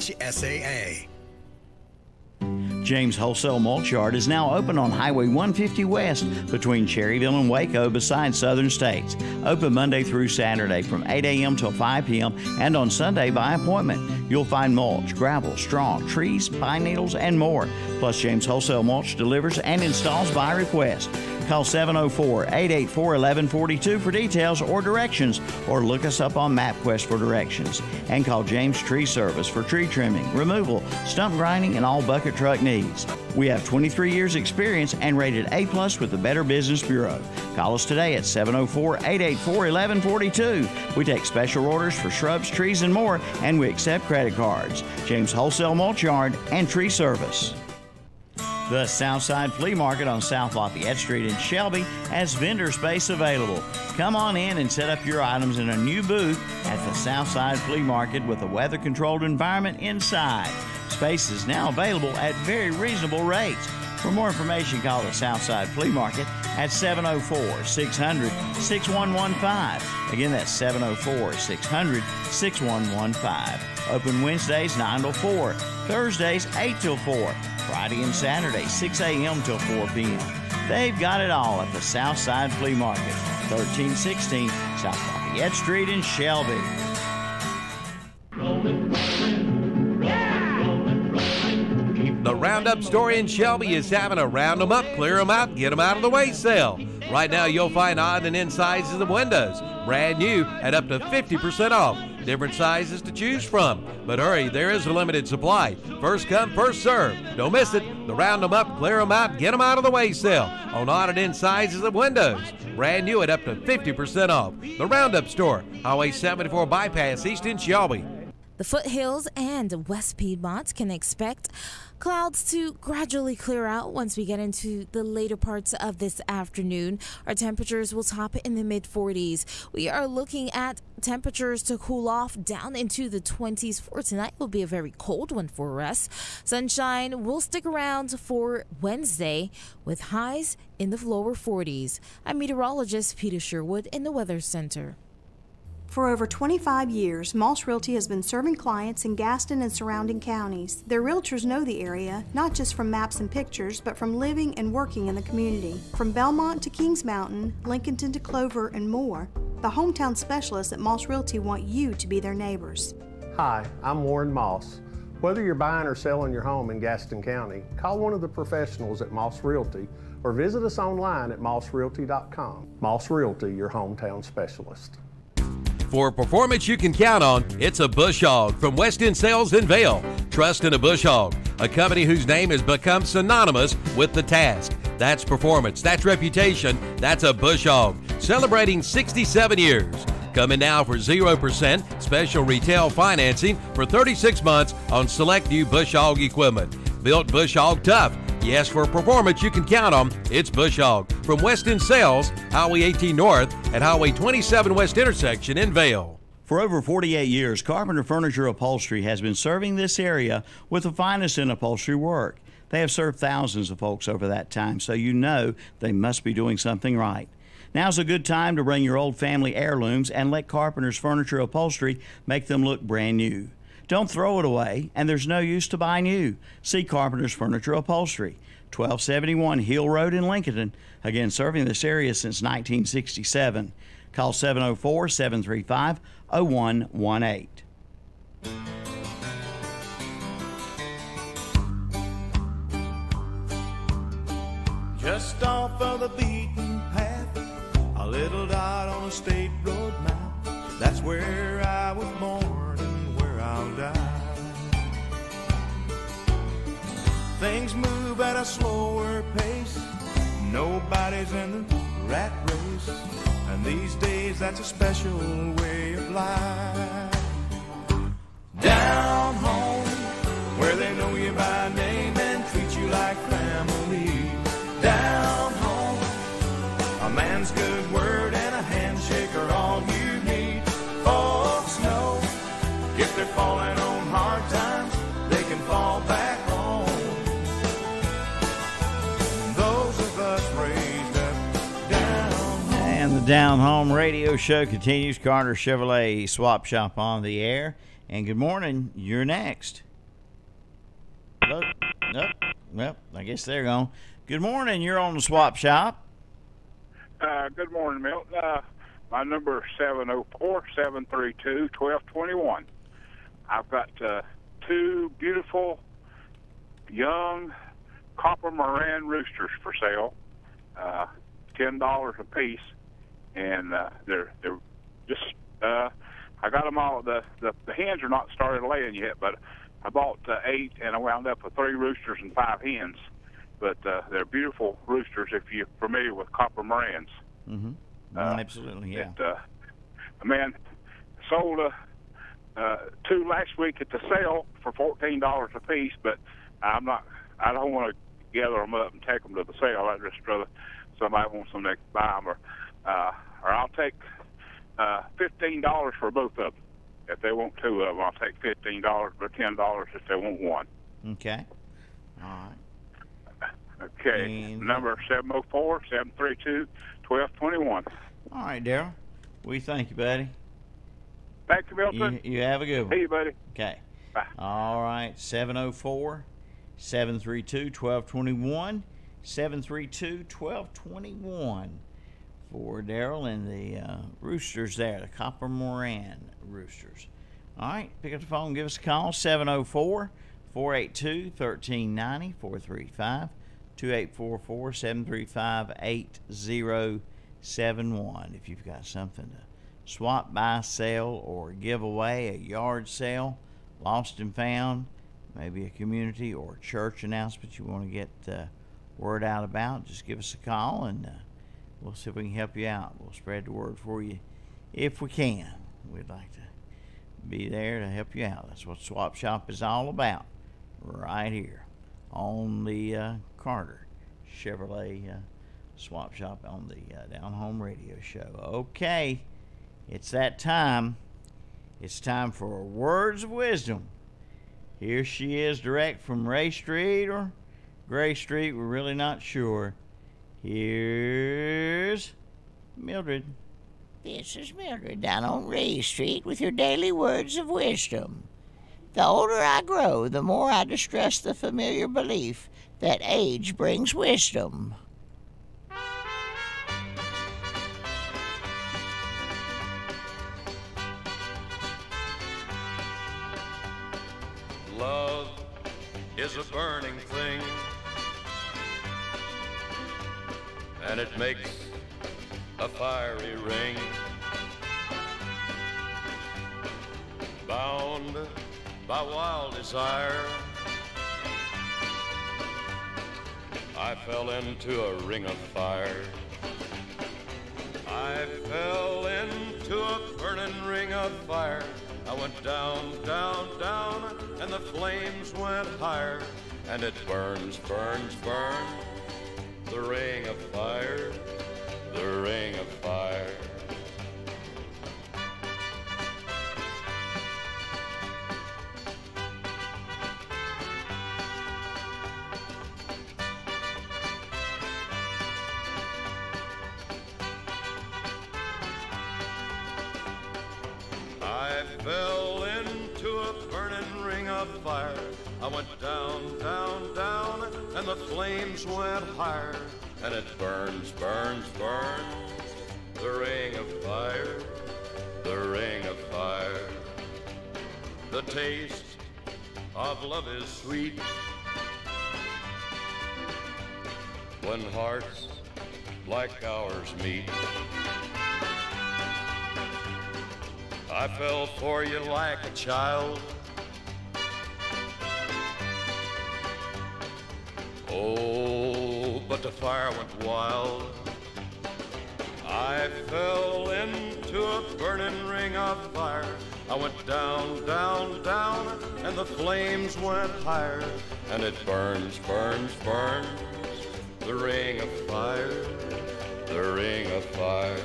NCHSAA. James Wholesale Mulch Yard is now open on Highway 150 West between Cherryville and Waco beside Southern States. Open Monday through Saturday from 8 a.m. till 5 p.m. and on Sunday by appointment. You'll find mulch, gravel, straw, trees, pine needles, and more. Plus, James Wholesale Mulch delivers and installs by request. Call 704-884-1142 for details or directions, or look us up on MapQuest for directions. And call James Tree Service for tree trimming, removal, stump grinding, and all bucket truck needs. We have 23 years experience and rated A+ with the Better Business Bureau. Call us today at 704-884-1142. We take special orders for shrubs, trees, and more, and we accept credit cards. James Wholesale Mulch Yard and Tree Service. The Southside Flea Market on South Lafayette Street in Shelby has vendor space available. Come on in and set up your items in a new booth at the Southside Flea Market with a weather-controlled environment inside. Space is now available at very reasonable rates. For more information, call the Southside Flea Market at 704-600-6115. Again, that's 704-600-6115. Open Wednesdays 9 till 4, Thursdays 8 till 4, Friday and Saturday 6 a.m. till 4 p.m. They've got it all at the Southside Flea Market, 1316 South Lafayette Street in Shelby. The Roundup store in Shelby is having a round 'em up, clear 'em out, get 'em out of the way sale. Right now you'll find odd and end sizes of windows, brand new at up to 50% off. Different sizes to choose from. But hurry, there is a limited supply. First come, first serve. Don't miss it. The Round 'em up, clear 'em out, get 'em out of the way sale on odd and end sizes of windows. Brand new at up to 50% off. The Roundup store, Highway 74 Bypass, East in Shelby. The foothills and West Piedmont can expect clouds to gradually clear out once we get into the later parts of this afternoon. Our temperatures will top in the mid-40s. We are looking at temperatures to cool off down into the 20s for tonight. Will be a very cold one for us. Sunshine will stick around for Wednesday with highs in the lower 40s. I'm meteorologist Peter Sherwood in the Weather Center. For over 25 years, Moss Realty has been serving clients in Gaston and surrounding counties. Their realtors know the area, not just from maps and pictures, but from living and working in the community. From Belmont to Kings Mountain, Lincolnton to Clover, and more, the hometown specialists at Moss Realty want you to be their neighbors. Hi, I'm Warren Moss. Whether you're buying or selling your home in Gaston County, call one of the professionals at Moss Realty or visit us online at mossrealty.com. Moss Realty, your hometown specialist. For performance you can count on, it's a Bush Hog from West End Sales in Vail. Trust in a Bush Hog, a company whose name has become synonymous with the task. That's performance, that's reputation, that's a Bush Hog. Celebrating 67 years. Come in now for 0% special retail financing for 36 months on select new Bush Hog equipment. Built Bush Hog tough. Yes, for performance you can count on, it's Bush Hog. From West End Sales, Highway 18 North at Highway 27 West intersection in Vail. For over 48 years, Carpenter Furniture Upholstery has been serving this area with the finest in upholstery work. They have served thousands of folks over that time, so you know they must be doing something right. Now's a good time to bring your old family heirlooms and let Carpenter's Furniture Upholstery make them look brand new. Don't throw it away, and there's no use to buy new. See Carpenter's Furniture Upholstery, 1271 Hill Road in Lincoln. Again, serving this area since 1967. Call 704-735-0118. Just off of the beaten path, a little dot on a state road map. That's where I was born and where I'll die. Things move at a slower pace. Nobody's in the rat race. And these days that's a special way of life. Down home, where they know you by name and treat you like family. Down home, a man's good word and a handshake are all you need. Folks know if they're falling on hard times, they can fall back home. Those of us raised up down home. And the Down Home Radio Show continues. Carter Chevrolet Swap Shop on the air. And good morning. You're next. Nope. I guess they're gone. Good morning. You're on the Swap Shop. Good morning, Milton. My number is 704-732-1221. I've got two beautiful young copper Moran roosters for sale. $10 a piece, and they're just I got them all. The hens are not started laying yet, but I bought 8, and I wound up with 3 roosters and 5 hens. But they're beautiful roosters if you're familiar with copper Morans. Mm-hmm. Absolutely, yeah. A man sold 2 last week at the sale for $14 a piece, but I don't want to gather them up and take them to the sale. I'd just rather somebody wants them, they can buy them, or I'll take $15 for both of them. If they want 2 of them, I'll take $15 or $10 if they want 1. Okay. All right. Okay. And number 704-732-1221. All right, Daryl. We thank you, buddy. Thank you, Milton. You have a good one. Hey, buddy. Okay. Bye. All right. 704-732-1221. 732-1221 for Daryl and the roosters there, the Copper Moran roosters. All right. Pick up the phone. Give us a call. 704-482-1390. 435-2844-735-8071. If you've got something to swap, buy, sell, or give away, a yard sale, lost and found, maybe a community or church announcement you want to get word out about, just give us a call and we'll see if we can help you out. We'll spread the word for you if we can. We'd like to be there to help you out. That's what Swap Shop is all about, right here on the Carter Chevrolet Swap Shop on the Down Home Radio Show. Okay, it's that time. It's time for Words of Wisdom. Here she is, direct from Ray Street or Gray Street. We're really not sure. Here's Mildred. This is Mildred down on Ray Street with your daily words of wisdom. The older I grow, the more I distrust the familiar belief that age brings wisdom. Love is a burning thing, and it makes a fiery ring. Bound by wild desire, I fell into a ring of fire. I fell into a burning ring of fire. I went down, down, down, and the flames went higher. And it burns, burns, burns, the ring of fire, the ring of fire. I fell into a burning ring of fire. I went down, down, down, and the flames went higher. And it burns, burns, burns, the ring of fire, the ring of fire. The taste of love is sweet when hearts like ours meet. I fell for you like a child. Oh, but the fire went wild. I fell into a burning ring of fire. I went down, down, down, and the flames went higher. And it burns, burns, burns, the ring of fire, the ring of fire.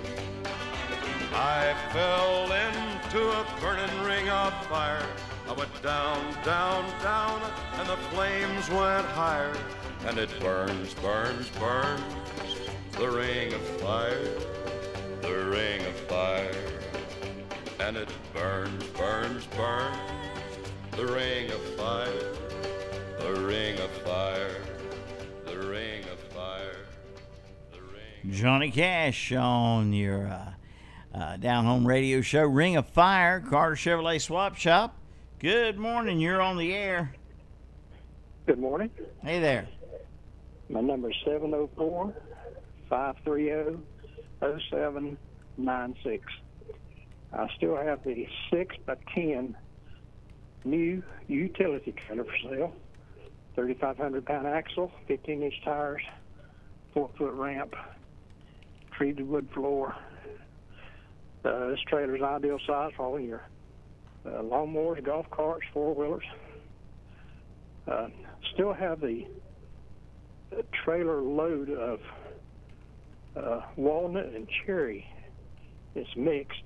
I fell into a burning ring of fire. I went down, down, down, and the flames went higher. And it burns, burns, burns, the ring of fire, the ring of fire. And it burns, burns, burns, the ring of fire, the ring of fire, the ring of fire, the ring. Johnny Cash on your Down Home Radio Show, Ring of Fire, Carter Chevrolet Swap Shop. Good morning. You're on the air. Good morning. Hey there. My number is 530-0796. I still have the 6x10 new utility trailer for sale. 3,500-pound axle, 15-inch tires, 4-foot ramp, treated wood floor. This trailer is ideal size for all your lawnmowers, golf carts, four-wheelers. Still have the trailer load of walnut and cherry. It's mixed.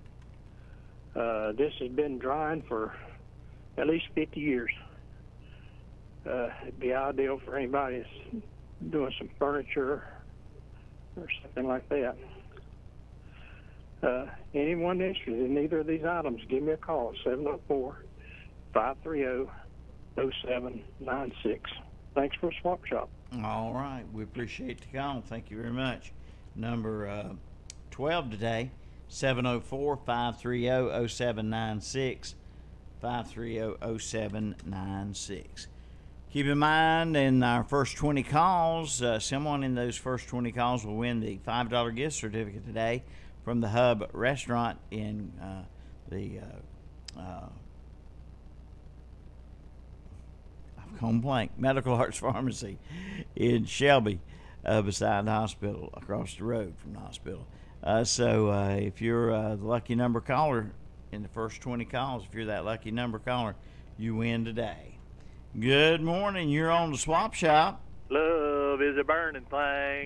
This has been drying for at least 50 years. It'd be ideal for anybody that's doing some furniture or something like that. Anyone interested in either of these items, give me a call, 704-530-0796. Thanks for Swap Shop. All right. We appreciate the call. Thank you very much. Number 12 today, 704-530-0796, 530-0796. Keep in mind, in our first 20 calls, someone in those first 20 calls will win the $5 gift certificate today from the Hub Restaurant in I've gone blank, Medical Arts Pharmacy in Shelby, beside the hospital, across the road from the hospital. So if you're the lucky number caller in the first 20 calls, if you're that lucky number caller, you win today. Good morning. You're on the Swap Shop. Love is a burning thing.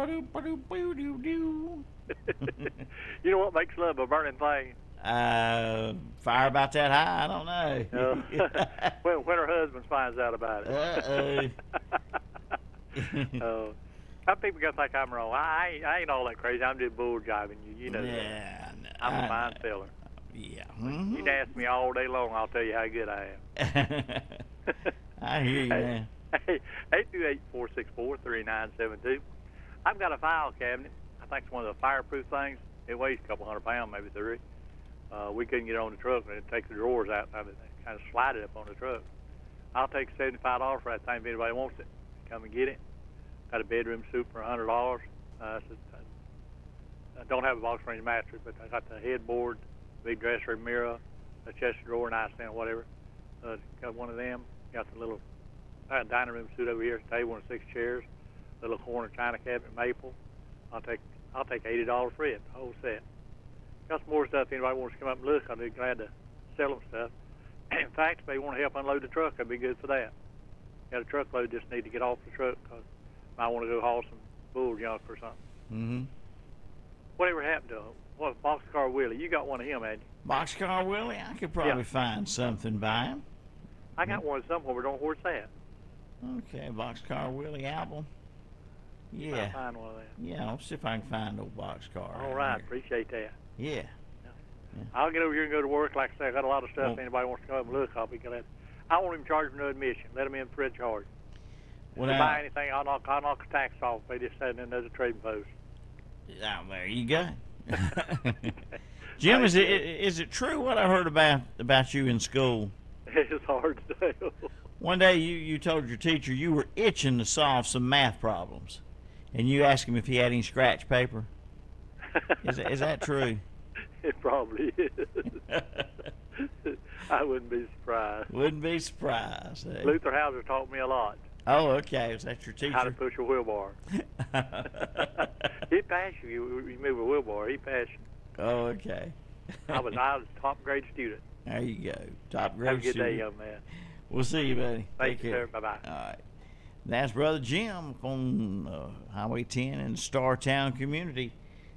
You know what makes love a burning thing? Fire about that high? I don't know. When her husband finds out about it. Some people gonna think I'm wrong. I ain't all that crazy. I'm just bull jiving you. You know that. I'm a fine feller. Yeah. You can ask me all day long. I'll tell you how good I am. I hear you, man. Hey, 828-464-3972. I've got a file cabinet. I think it's one of the fireproof things. It weighs a couple 100 pounds, maybe 3. We couldn't get it on the truck, and it'd take the drawers out of it and kind of slide it up on the truck. I'll take $75 for that thing if anybody wants it. Come and get it. Got a bedroom suite for $100. I don't have a box range mattress, but I got the headboard, big dresser, mirror, a chest drawer, nightstand, whatever. Got one of them. Got the little dining room suite over here, table and 6 chairs, little corner china cabinet, maple. I'll take $80 for it, the whole set. Got some more stuff. Anybody wants to come up and look, I'll be glad to sell them stuff. In fact, if they want to help unload the truck, I'd be good for that. Got a truckload, just need to get off the truck because I want to go haul some bull junk or something. Mm-hmm. Whatever happened to him? What, Boxcar Willie? You got one of him, hadn't you? Boxcar Willie? I could probably find something by him. I got one somewhere, but don't know where it's at. Okay, Boxcar Willie album. Yeah. I'll find one of them. Yeah, I'll see if I can find old Boxcar. All right, appreciate that. Yeah. I'll get over here and go to work. Like I say, I got a lot of stuff. Anybody wants to come up and look, I'll be glad. I won't even charge them no admission. Let them in free of charge. If they buy anything, I'll knock the tax off. They just send in as a trading post. Oh, there you go. Jim, is it true what I heard about you in school? It's hard to tell. One day you told your teacher you were itching to solve some math problems, and you asked him if he had any scratch paper. Is that true? It probably is. I wouldn't be surprised. Wouldn't be surprised. Eh? Luther Hauser taught me a lot. Oh, okay. Was that your teacher? How to push a wheelbar. He passed you. You move a wheelbar. He passed you. Oh, okay. I was a top grade student. There you go. Top grade Have a good student. day, young man. We'll see you, buddy. Thank Take you, care. sir. Bye-bye. All right. That's Brother Jim on Highway 10 in Startown Community.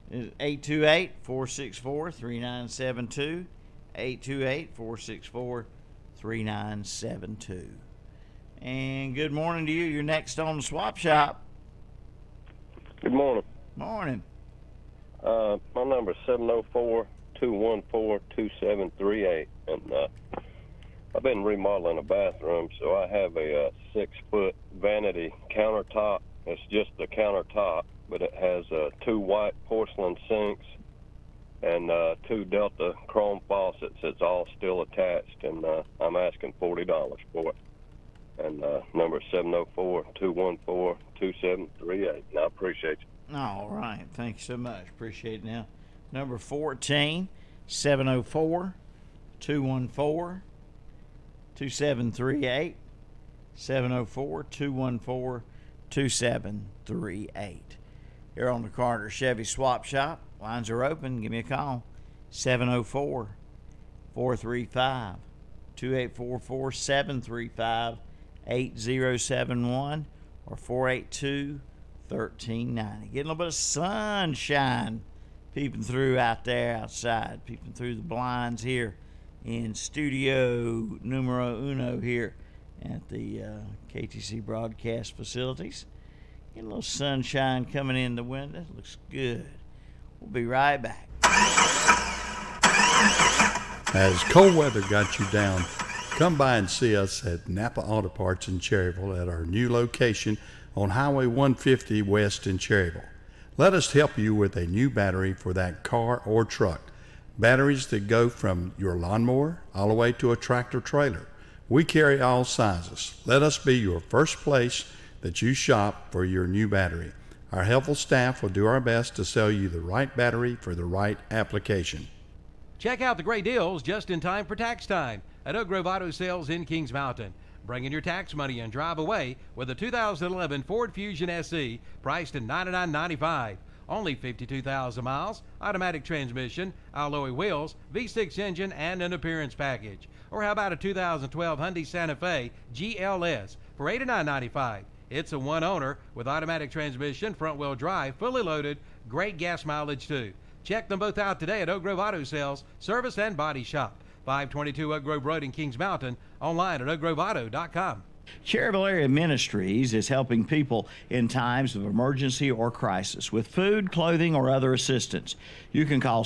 828-464-3972. 828-464-3972. And good morning to you. You're next on the Swap Shop. Good morning. Morning. My number is 704-214-2738. And I've been remodeling a bathroom, so I have a 6-foot vanity countertop. It's just the countertop, but it has 2 white porcelain sinks and 2 Delta chrome faucets. It's all still attached, and I'm asking $40 for it. And number 704-214-2738. And I appreciate you. All right. Thank you so much. Appreciate it. Now, number 14, 704-214-2738. 704-214-2738. Here on the Carter Chevy Swap Shop. Lines are open. Give me a call. 704-435-2844, 735-8071, or 482-1390. Getting a little bit of sunshine peeping through out there outside, peeping through the blinds here in Studio Numero Uno here at the KTC broadcast facilities. Get a little sunshine coming in the window. Looks good. We'll be right back. Has cold weather got you down, come by and see us at Napa Auto Parts in Cherryville at our new location on Highway 150 West in Cherryville. Let us help you with a new battery for that car or truck. Batteries that go from your lawnmower all the way to a tractor trailer. We carry all sizes. Let us be your first place that you shop for your new battery. Our helpful staff will do our best to sell you the right battery for the right application. Check out the great deals just in time for tax time at Oak Grove Auto Sales in Kings Mountain. Bring in your tax money and drive away with a 2011 Ford Fusion SE priced at $99.95. Only 52,000 miles, automatic transmission, alloy wheels, V6 engine, and an appearance package. Or how about a 2012 Hyundai Santa Fe GLS for $89.95? It's a one-owner with automatic transmission, front-wheel drive, fully loaded, great gas mileage too. Check them both out today at Oak Grove Auto Sales, Service and Body Shop, 522 Oak Grove Road in Kings Mountain, online at oakgroveauto.com. Cherryville Area Ministries is helping people in times of emergency or crisis with food, clothing, or other assistance. You can call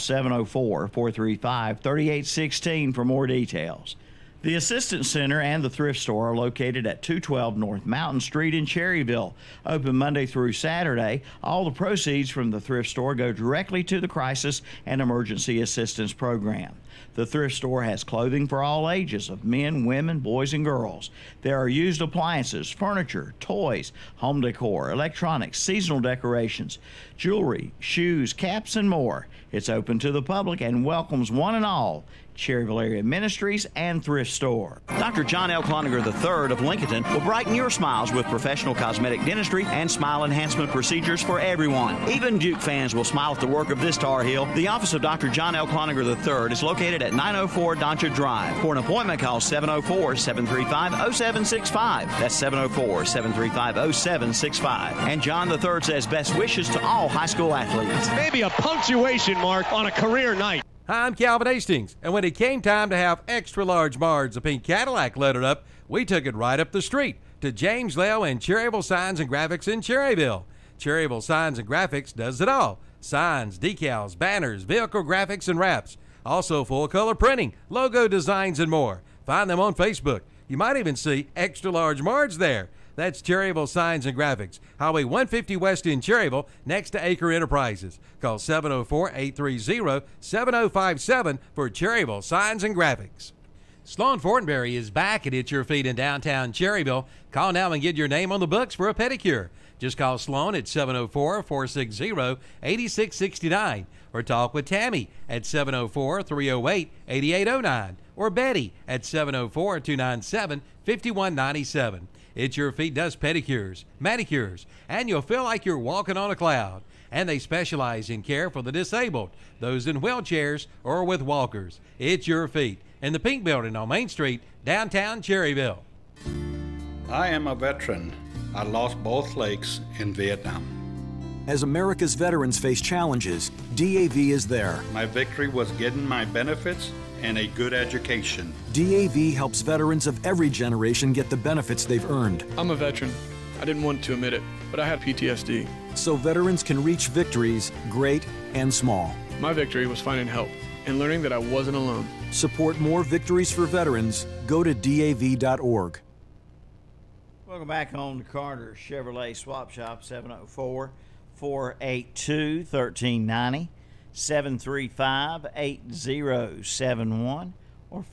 704-435-3816 for more details. The Assistance Center and the Thrift Store are located at 212 North Mountain Street in Cherryville. Open Monday through Saturday. All the proceeds from the Thrift Store go directly to the Crisis and Emergency Assistance Program. The Thrift Store has clothing for all ages of men, women, boys, and girls. There are used appliances, furniture, toys, home decor, electronics, seasonal decorations, jewelry, shoes, caps, and more. It's open to the public and welcomes one and all. Cherryville Area Ministries and Thrift Store. Dr. John L. Cloninger III of Lincoln will brighten your smiles with professional cosmetic dentistry and smile enhancement procedures for everyone. Even Duke fans will smile at the work of this Tar Heel. The office of Dr. John L. Cloninger III is located at 904 Doncha Drive. For an appointment, call 704-735-0765. That's 704-735-0765. And John III says best wishes to all high school athletes. Maybe a punctuation mark on a career night. Hi, I'm Calvin Hastings, and when it came time to have extra large Mards, a pink Cadillac loaded up, we took it right up the street to James Lale and Cherryville Signs and Graphics in Cherryville. Cherryville Signs and Graphics does it all. Signs, decals, banners, vehicle graphics, and wraps. Also full-color printing, logo designs, and more. Find them on Facebook. You might even see extra large Mards there. That's Cherryville Signs and Graphics, Highway 150 West in Cherryville, next to Acre Enterprises. Call 704-830-7057 for Cherryville Signs and Graphics. Sloan Fortenberry is back at It's Your Feet in downtown Cherryville. Call now and get your name on the books for a pedicure. Just call Sloan at 704-460-8669 or talk with Tammy at 704-308-8809 or Betty at 704-297-5197. It's Your Feet does pedicures, manicures, and you'll feel like you're walking on a cloud. And they specialize in care for the disabled, those in wheelchairs or with walkers. It's Your Feet in the Pink Building on Main Street, downtown Cherryville. I am a veteran. I lost both legs in Vietnam. As America's veterans face challenges, DAV is there. My victory was getting my benefits and a good education. DAV helps veterans of every generation get the benefits they've earned. I'm a veteran. I didn't want to admit it, but I had PTSD. So veterans can reach victories, great and small. My victory was finding help and learning that I wasn't alone. Support more victories for veterans. Go to DAV.org. Welcome back home to Carter Chevrolet Swap Shop, 704-482-1390. 735-8071 or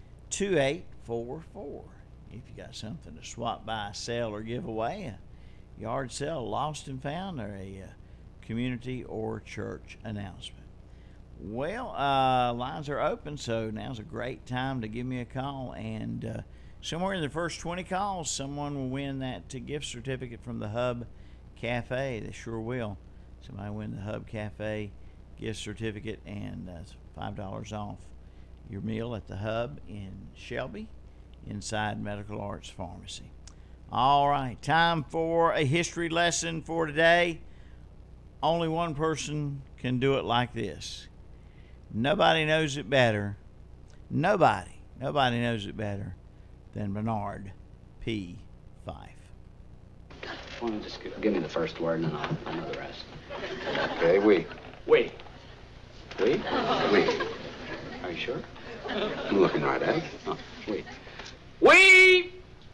435-2844. If you got something to swap by, sell, or give away, yard sale, lost and found, or a community or church announcement. Well, lines are open, so now's a great time to give me a call, and somewhere in the first 20 calls, someone will win that gift certificate from the Hub Cafe. They sure will. Somebody win the Hub Cafe gift certificate, and that's $5 off your meal at the Hub in Shelby inside Medical Arts Pharmacy. All right, time for a history lesson for today. Only one person can do it like this. Nobody knows it better. Nobody knows it better than Bernard P. Fife. Why don't you just give me the first word and then I'll know the rest. Okay, we. We. We? We. Are you sure? I'm looking right at it. Oh, we. We!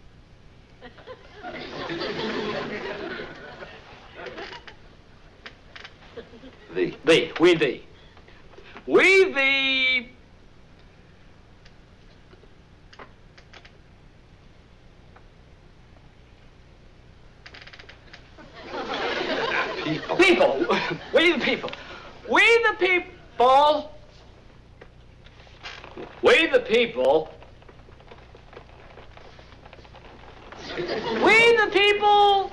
Thee. Thee. We thee. We thee. People. People. We the people. We the people. We the people. We the people.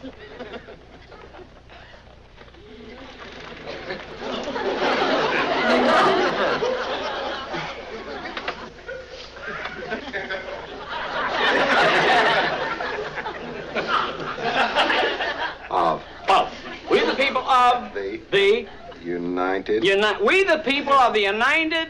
We the people of the United. We the people of the United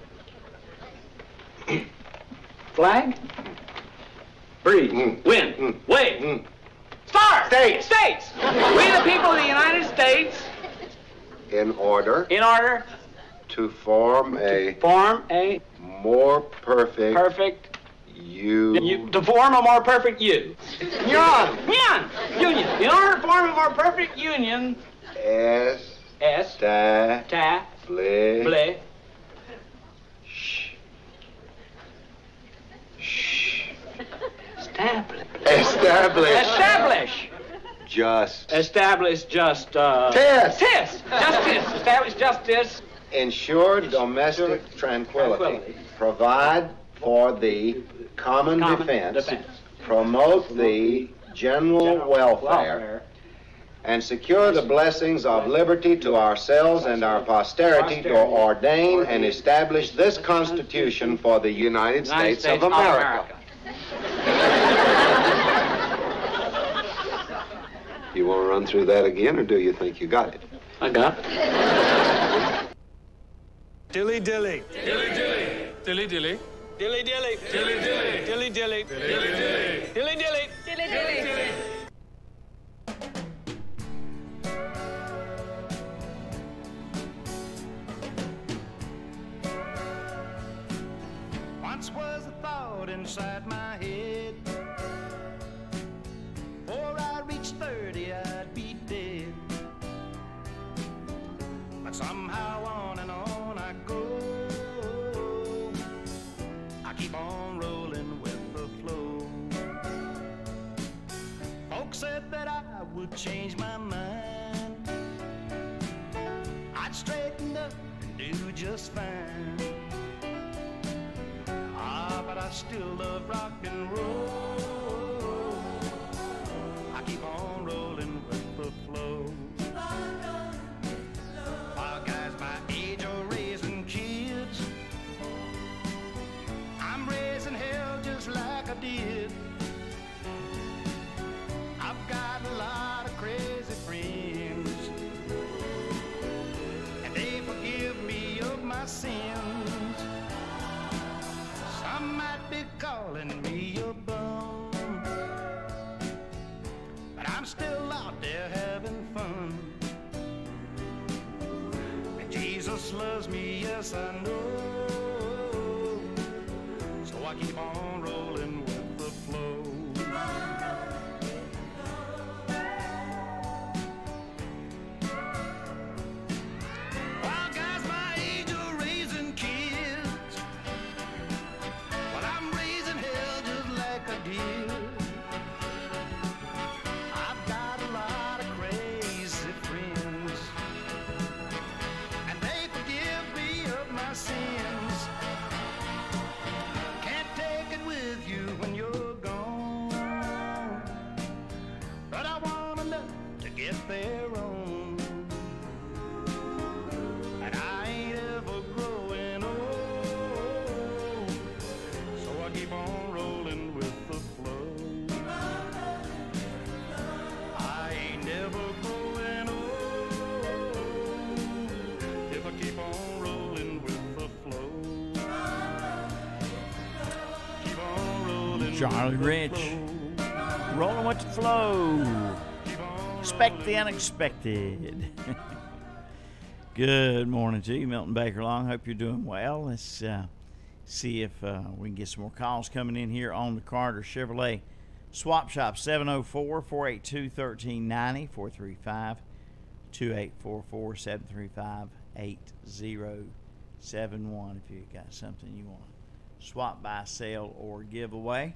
flag. Breathe. Wind. Wave. Star. States. We the people of the United States. In order. In order. To form a more perfect. To form a more perfect you. You're on. Union. In order to form a more perfect union. Establish. Establish justice. Ensure domestic tranquility. Provide for the common defense. Promote the general welfare. And secure the blessings of liberty to ourselves and our posterity to ordain and establish this Constitution for the United States of America. You want to run through that again, or do you think you got it? I got it. Dilly dilly. Dilly dilly. Dilly dilly. Dilly dilly. Dilly dilly. Dilly dilly. Dilly dilly. Dilly dilly. Dilly dilly. Once was a thought inside my head. Before I reached 30, I'd be dead. But somehow on and on I go. I keep on rolling with the flow. Folks said that I would change my mind. I'd straighten up and do just fine. But I still love rock and roll. I keep on rolling with the flow. While guys my age are raising kids, I'm raising hell just like I did. I've got a lot of crazy friends, and they forgive me of my sins. Some might be calling me a bum, but I'm still out there having fun. And Jesus loves me, yes I know. So I keep on rolling with the flow. While guys my age are raising kids, well, I'm raising hell just like I did. I've got Charlie Rich, rolling with the flow. Expect the unexpected. Good morning to you, Milton Baker Long. Hope you're doing well. Let's see if we can get some more calls coming in here on the Carter Chevrolet Swap Shop. 704-482-1390, 435-2844, 735-8071 if you got something you want to swap, buy, sell, or give away.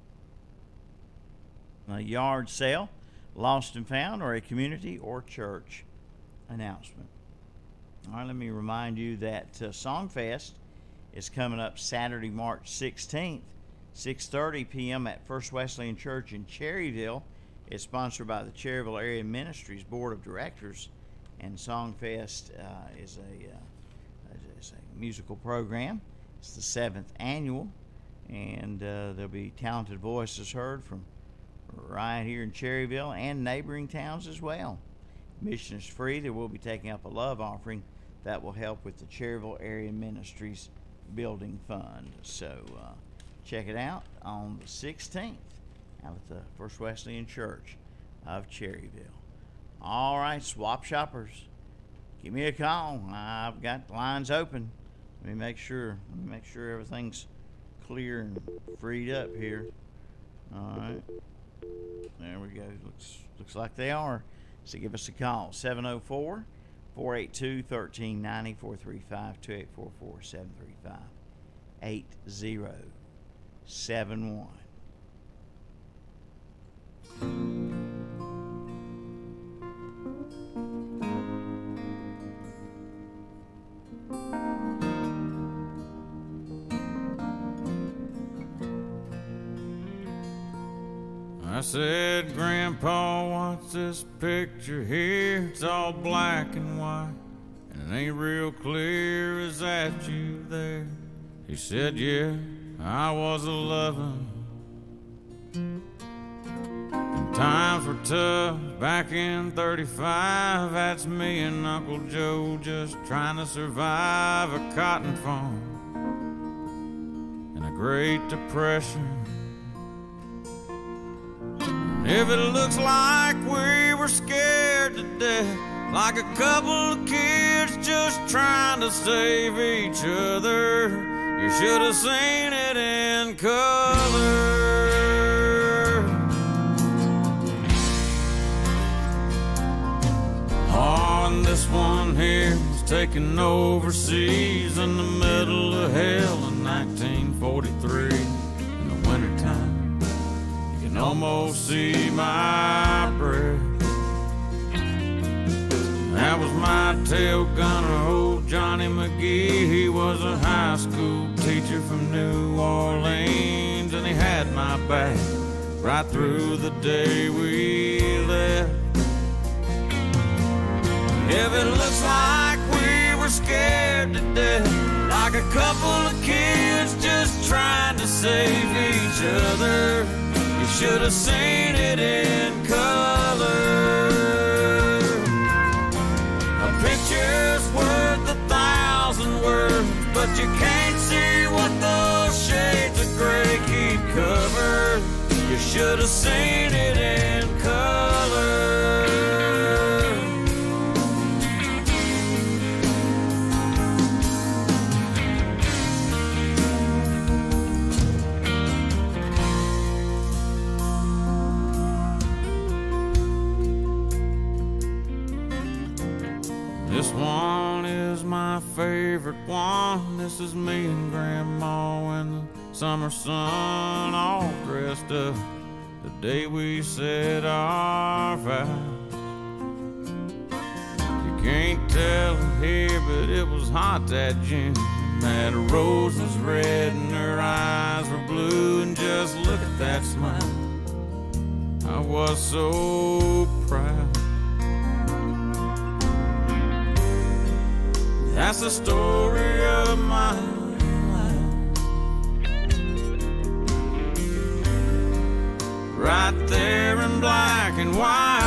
A yard sale, lost and found, or a community or church announcement. All right, let me remind you that Songfest is coming up Saturday, March 16th, 6:30 p.m. at First Wesleyan Church in Cherryville. It's sponsored by the Cherryville Area Ministries Board of Directors, and Songfest is a musical program. It's the 7th annual, and there'll be talented voices heard from right here in Cherryville and neighboring towns as well. Admission is free. They will be taking up a love offering that will help with the Cherryville Area Ministries Building Fund. So check it out on the 16th out at the First Wesleyan Church of Cherryville. All right, swap shoppers, give me a call. I've got lines open. Let me make sure everything's clear and freed up here. All right. There we go. Looks like they are. So give us a call. 704-482-1390, 435-2844, 735-8071. I said, Grandpa, what's this picture here? It's all black and white, and it ain't real clear. Is that you there? He said, yeah, I was 11. And times were tough back in 35. That's me and Uncle Joe just trying to survive a cotton farm and a Great Depression. If it looks like we were scared to death, like a couple of kids just trying to save each other, you should have seen it in color. Oh, and this one here was taken overseas in the middle of hell in 1943 in the wintertime. Almost see my breath. That was my tail gunner, old Johnny McGee. He was a high school teacher from New Orleans, and he had my back right through the day we left. If it looks like we were scared to death, like a couple of kids just trying to save each other, should have seen it in color. A picture's worth 1,000 words, but you can't see what those shades of gray keep covered. You should have seen it in color. This one is my favorite one. This is me and Grandma in the summer sun, all dressed up the day we said our vows. You can't tell it here, but it was hot that June. That rose was red and her eyes were blue, and just look at that smile. I was so proud. That's the story of my life, right there in black and white.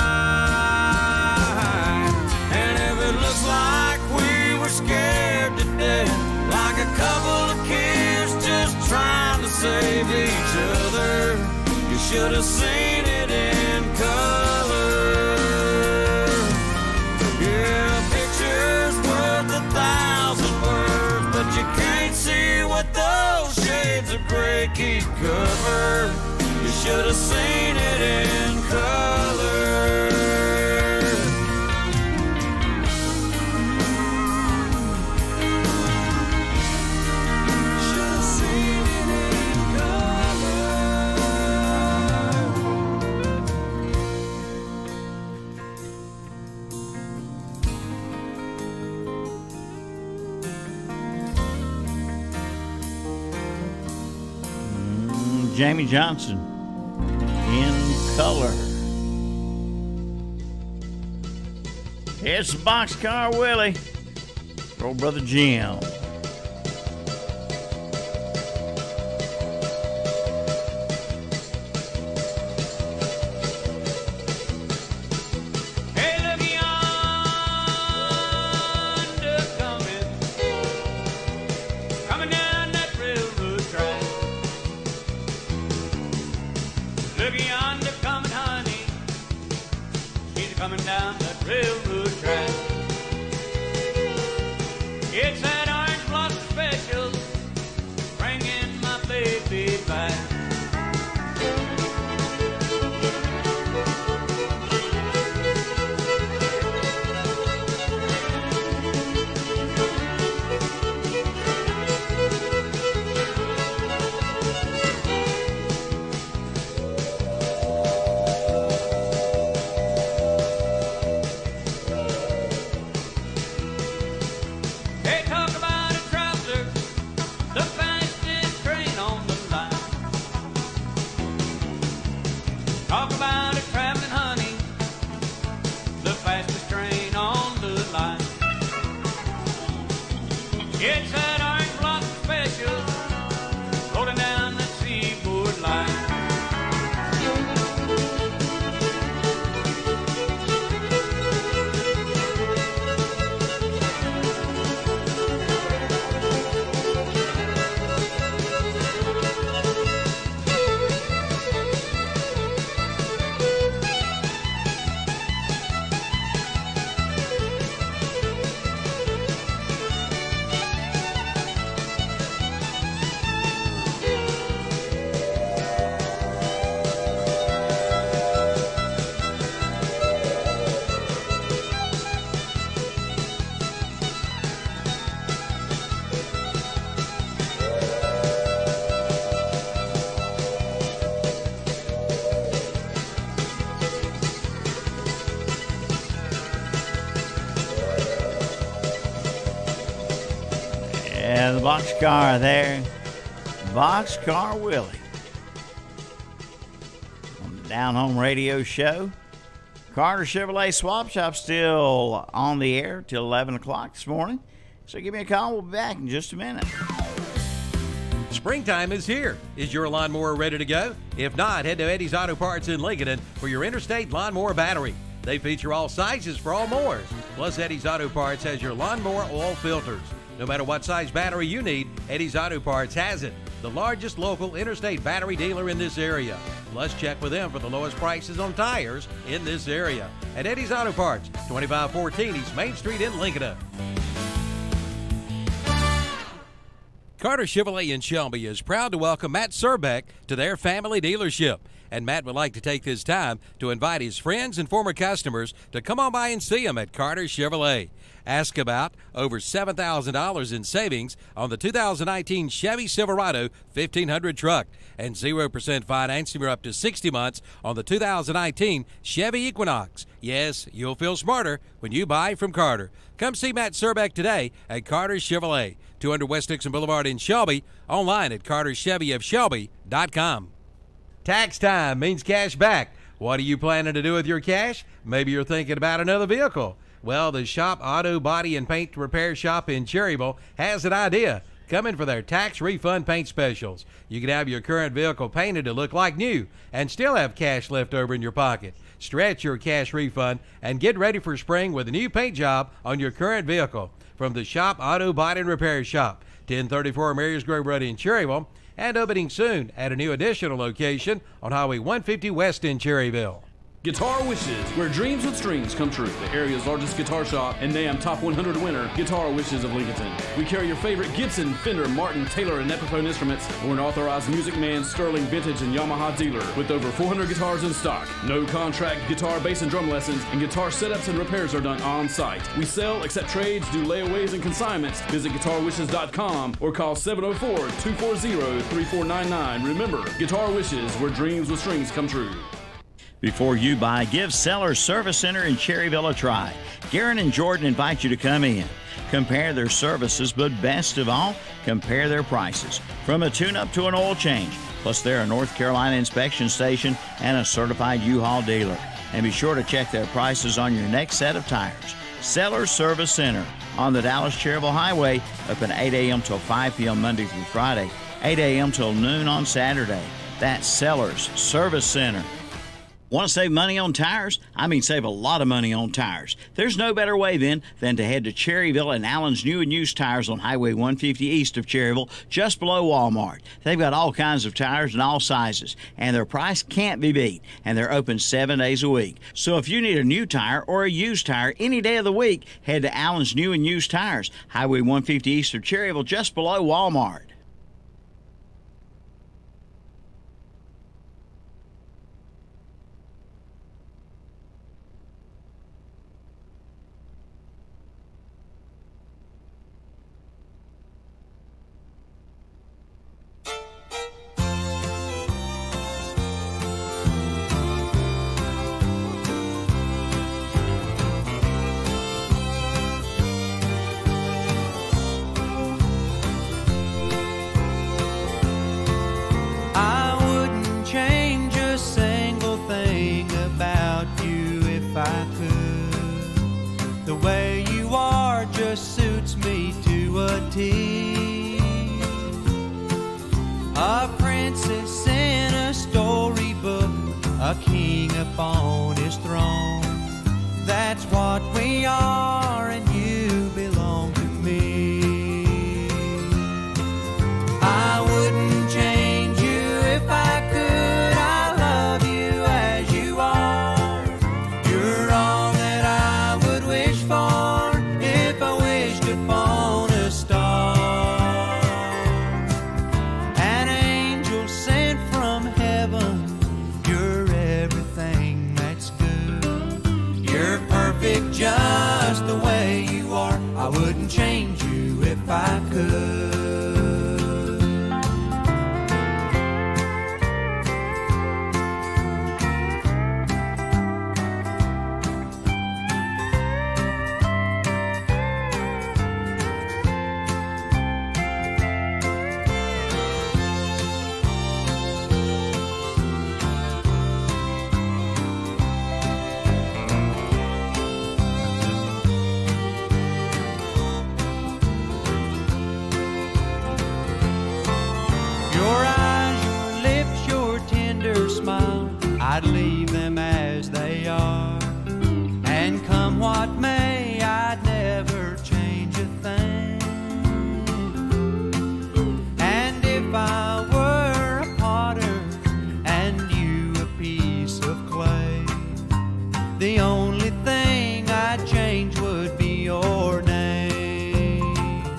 And if it looks like we were scared to death, like a couple of kids just trying to save each other, should have seen it in color. Yeah, a picture's worth 1,000 words, but you can't see what those shades of gray keep covered. You should have seen it in color. Jamie Johnson in color. It's Boxcar Willie, old brother Jim. And the Boxcar there, Boxcar Willie. On the Down Home Radio Show. Carter Chevrolet Swap Shop still on the air till 11 o'clock this morning. So give me a call. We'll be back in just a minute. Springtime is here. Is your lawnmower ready to go? If not, head to Eddie's Auto Parts in Lincoln for your interstate lawnmower battery. They feature all sizes for all mowers. Plus, Eddie's Auto Parts has your lawnmower oil filters. No matter what size battery you need, Eddie's Auto Parts has it. The largest local interstate battery dealer in this area. Plus, check with them for the lowest prices on tires in this area. At Eddie's Auto Parts, 2514 East Main Street in Lincoln. Carter Chevrolet in Shelby is proud to welcome Matt Surbeck to their family dealership. And Matt would like to take this time to invite his friends and former customers to come on by and see him at Carter Chevrolet. Ask about over $7,000 in savings on the 2019 Chevy Silverado 1500 truck and 0% financing for up to 60 months on the 2019 Chevy Equinox. Yes, you'll feel smarter when you buy from Carter. Come see Matt Surbeck today at Carter Chevrolet, 200 West Dixon Boulevard in Shelby, online at carterchevyofshelby.com. Tax time means cash back. What are you planning to do with your cash? Maybe you're thinking about another vehicle. Well, the Shop Auto Body and Paint Repair Shop in Cherryville has an idea. Come in for their tax refund paint specials. You can have your current vehicle painted to look like new and still have cash left over in your pocket. Stretch your cash refund and get ready for spring with a new paint job on your current vehicle from the Shop Auto Body and Repair Shop, 1034 Marysgrove Road in Cherryville, and opening soon at a new additional location on Highway 150 West in Cherryville. Guitar Wishes, where dreams with strings come true. The area's largest guitar shop and NAMM Top 100 winner, Guitar Wishes of Lincolnton. We carry your favorite Gibson, Fender, Martin, Taylor, and Epiphone instruments. We're an authorized Music Man, Sterling, Vintage, and Yamaha dealer with over 400 guitars in stock. No contract guitar, bass, and drum lessons, and guitar setups and repairs are done on site. We sell, accept trades, do layaways and consignments. Visit GuitarWishes.com or call 704-240-3499. Remember, Guitar Wishes, where dreams with strings come true. Before you buy, give Sellers Service Center in Cherryville a try. Garen and Jordan invite you to come in. Compare their services, but best of all, compare their prices. From a tune-up to an oil change. Plus, they're a North Carolina inspection station and a certified U-Haul dealer. And be sure to check their prices on your next set of tires. Sellers Service Center on the Dallas-Cherryville Highway, open 8 a.m. till 5 p.m. Monday through Friday, 8 a.m. till noon on Saturday. That's Sellers Service Center. Want to save money on tires? I mean, save a lot of money on tires. There's no better way then than to head to Cherryville and Allen's New and Used Tires on Highway 150 east of Cherryville, just below Walmart. They've got all kinds of tires and all sizes, and their price can't be beat, and they're open 7 days a week. So if you need a new tire or a used tire any day of the week, head to Allen's New and Used Tires, Highway 150 east of Cherryville, just below Walmart. A princess in a storybook, a king upon his throne. That's what we are, and you belong to me. I wouldn't change you if I could. I love you as you are. You're all that I would wish for if I wished upon a star. An angel sent from heaven. You're everything that's good. You're perfect just the way you are. I wouldn't change you if I could. I'd leave them as they are, and come what may, I'd never change a thing. And if I were a potter and you a piece of clay, the only thing I'd change would be your name.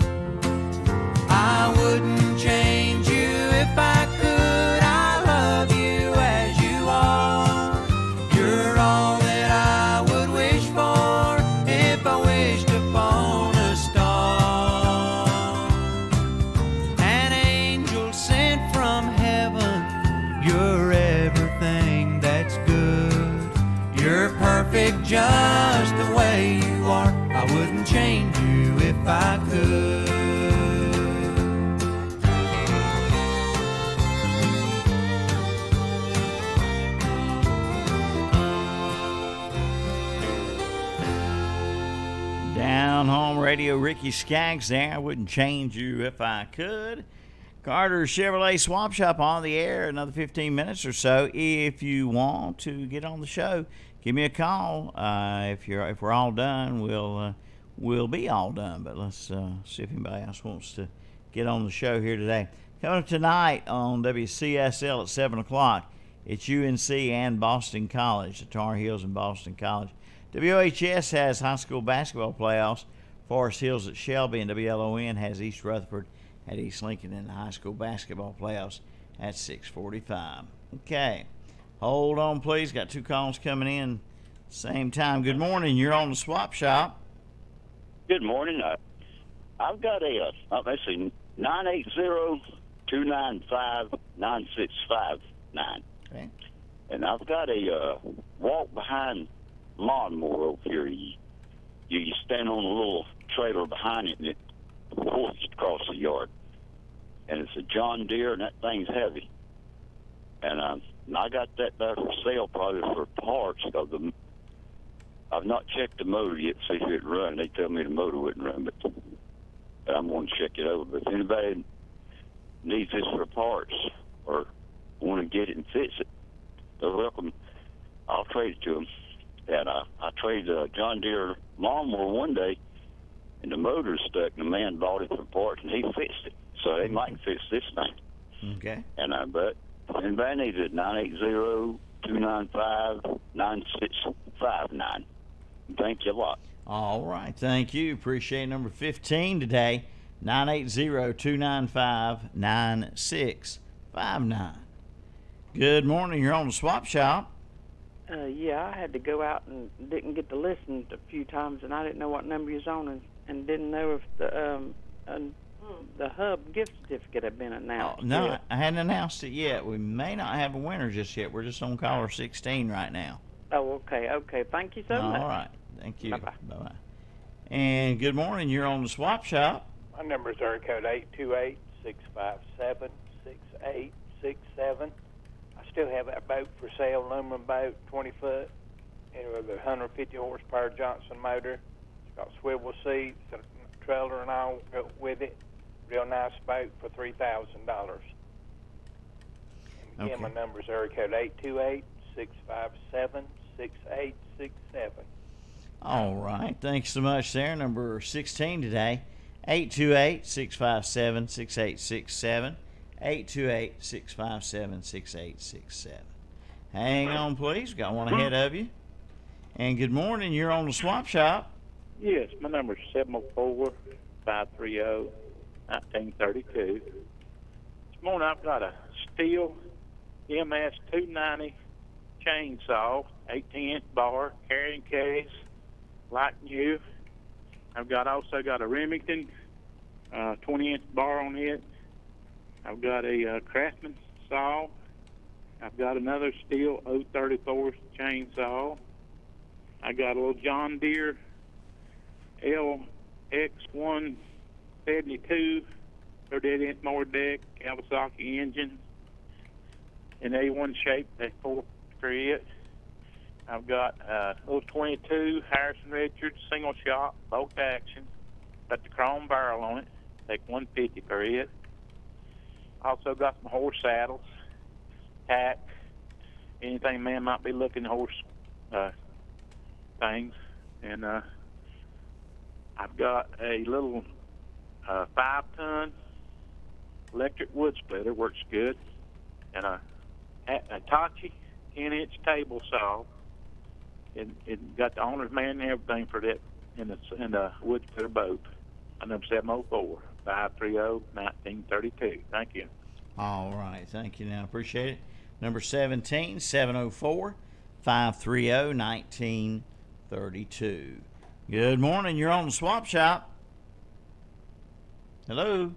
I wouldn't change you if I could. I love you as you are. You're all that I would wish for if I wished upon a star. An angel sent from heaven. You're everything that's good. You're perfect just the way you are. I wouldn't change you if I could. Down Home Radio, Ricky Skaggs there. I wouldn't change you if I could. Carter Chevrolet Swap Shop on the air another 15 minutes or so. If you want to get on the show, give me a call. If we're all done, we'll be all done. But let's see if anybody else wants to get on the show here today. Coming up tonight on WCSL at 7 o'clock, it's UNC and Boston College, the Tar Heels and Boston College. WHS has high school basketball playoffs. Forest Hills at Shelby, and WLON has East Rutherford at East Lincoln in the high school basketball playoffs at 6:45. Okay. Hold on, please. Got 2 calls coming in same time. Good morning. You're on the Swap Shop. Good morning. I've got a, let's see, 980-295-9659. Okay. And I've got a walk-behind lawnmower over here. You stand on a little trailer behind it, and it pulls across the yard. And it's a John Deere, and that thing's heavy. And I got that there for sale, probably for parts. I've not checked the motor yet to see if it run. They tell me the motor wouldn't run, but I'm going to check it over. But if anybody needs this for parts or want to get it and fix it, they're welcome. I'll trade it to them. And I traded a John Deere lawnmower one day, and the motor's stuck, and the man bought it for parts, and he fixed it. So they might fix this thing. Okay. And but if anybody needs it, 980-295-9659. Thank you a lot. All right. Thank you. Appreciate number 15 today, 980-295-9659. Good morning. You're on the Swap Shop. Yeah, I had to go out and didn't get to listen a few times, and I didn't know what number you was on, and didn't know if the Hub gift certificate had been announced. No, yet. I hadn't announced it yet. We may not have a winner just yet. We're just on caller 16 right now. Oh, okay. Thank you so much. All right. Thank you. Bye-bye. Bye-bye. And good morning. You're on the Swap Shop. My number is area code 828-657-6867. I still have that boat for sale, aluminum boat, 20 foot, with a 150 horsepower Johnson motor. It's got swivel seats, a trailer and all with it. Real nice boat for $3,000. And again, my number is area code 828-657-6867. All right. Thanks so much there. Number 16 today, 828-657-6867. 828-657-6867. Hang on, please. Got one ahead of you. And good morning. You're on the Swap Shop. Yes, my number is 704-530-1932. This morning I've got a Stihl MS-290 chainsaw, 18-inch bar, carrying case, like new. I've also got a Remington 20-inch bar on it. I've got a Craftsman saw. I've got another Stihl 034 chainsaw. I got a little John Deere LX172 38-inch mower deck, Kawasaki engine, in A1 shape. They pull for it. I've got a little 22 Harrison Richards single shot, bolt action. Got the chrome barrel on it. Take $150 for it. Also got some horse saddles, tack, anything man might be looking horse things. And I've got a little 5-ton electric wood splitter, works good, and a Hitachi 10-inch table saw. It got the owner's man and everything for that in the wood splitter boat. My number 704-530-1932. Thank you. All right. Thank you. Now, appreciate it. Number 17, 704-530-1932. Good morning. You're on the Swap Shop. Hello.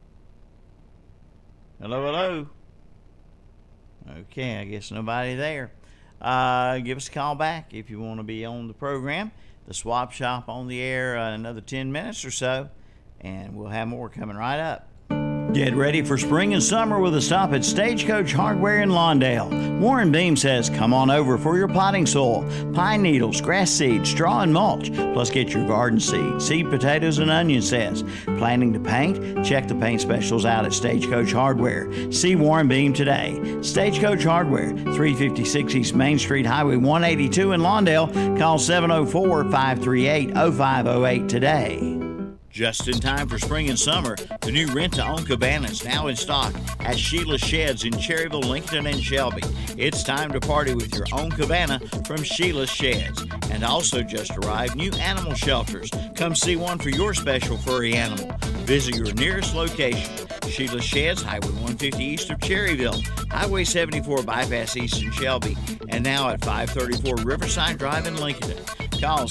Hello. Okay, I guess nobody there. Give us a call back if you want to be on the program. The Swap Shop on the air another 10 minutes or so, and we'll have more coming right up. Get ready for spring and summer with a stop at Stagecoach Hardware in Lawndale. Warren Beam says, come on over for your potting soil, pine needles, grass seed, straw, and mulch. Plus get your garden seed potatoes, and onion sets. Planning to paint? Check the paint specials out at Stagecoach Hardware. See Warren Beam today. Stagecoach Hardware, 356 East Main Street, Highway 182 in Lawndale. Call 704-538-0508 today. Just in time for spring and summer, the new rent-to-own cabana is now in stock at Sheila Sheds in Cherryville, Lincoln, and Shelby. It's time to party with your own cabana from Sheila Sheds. And also just arrived, new animal shelters. Come see one for your special furry animal. Visit your nearest location. Sheila Sheds, Highway 150 east of Cherryville, Highway 74 bypass east in Shelby, and now at 534 Riverside Drive in Lincoln. Call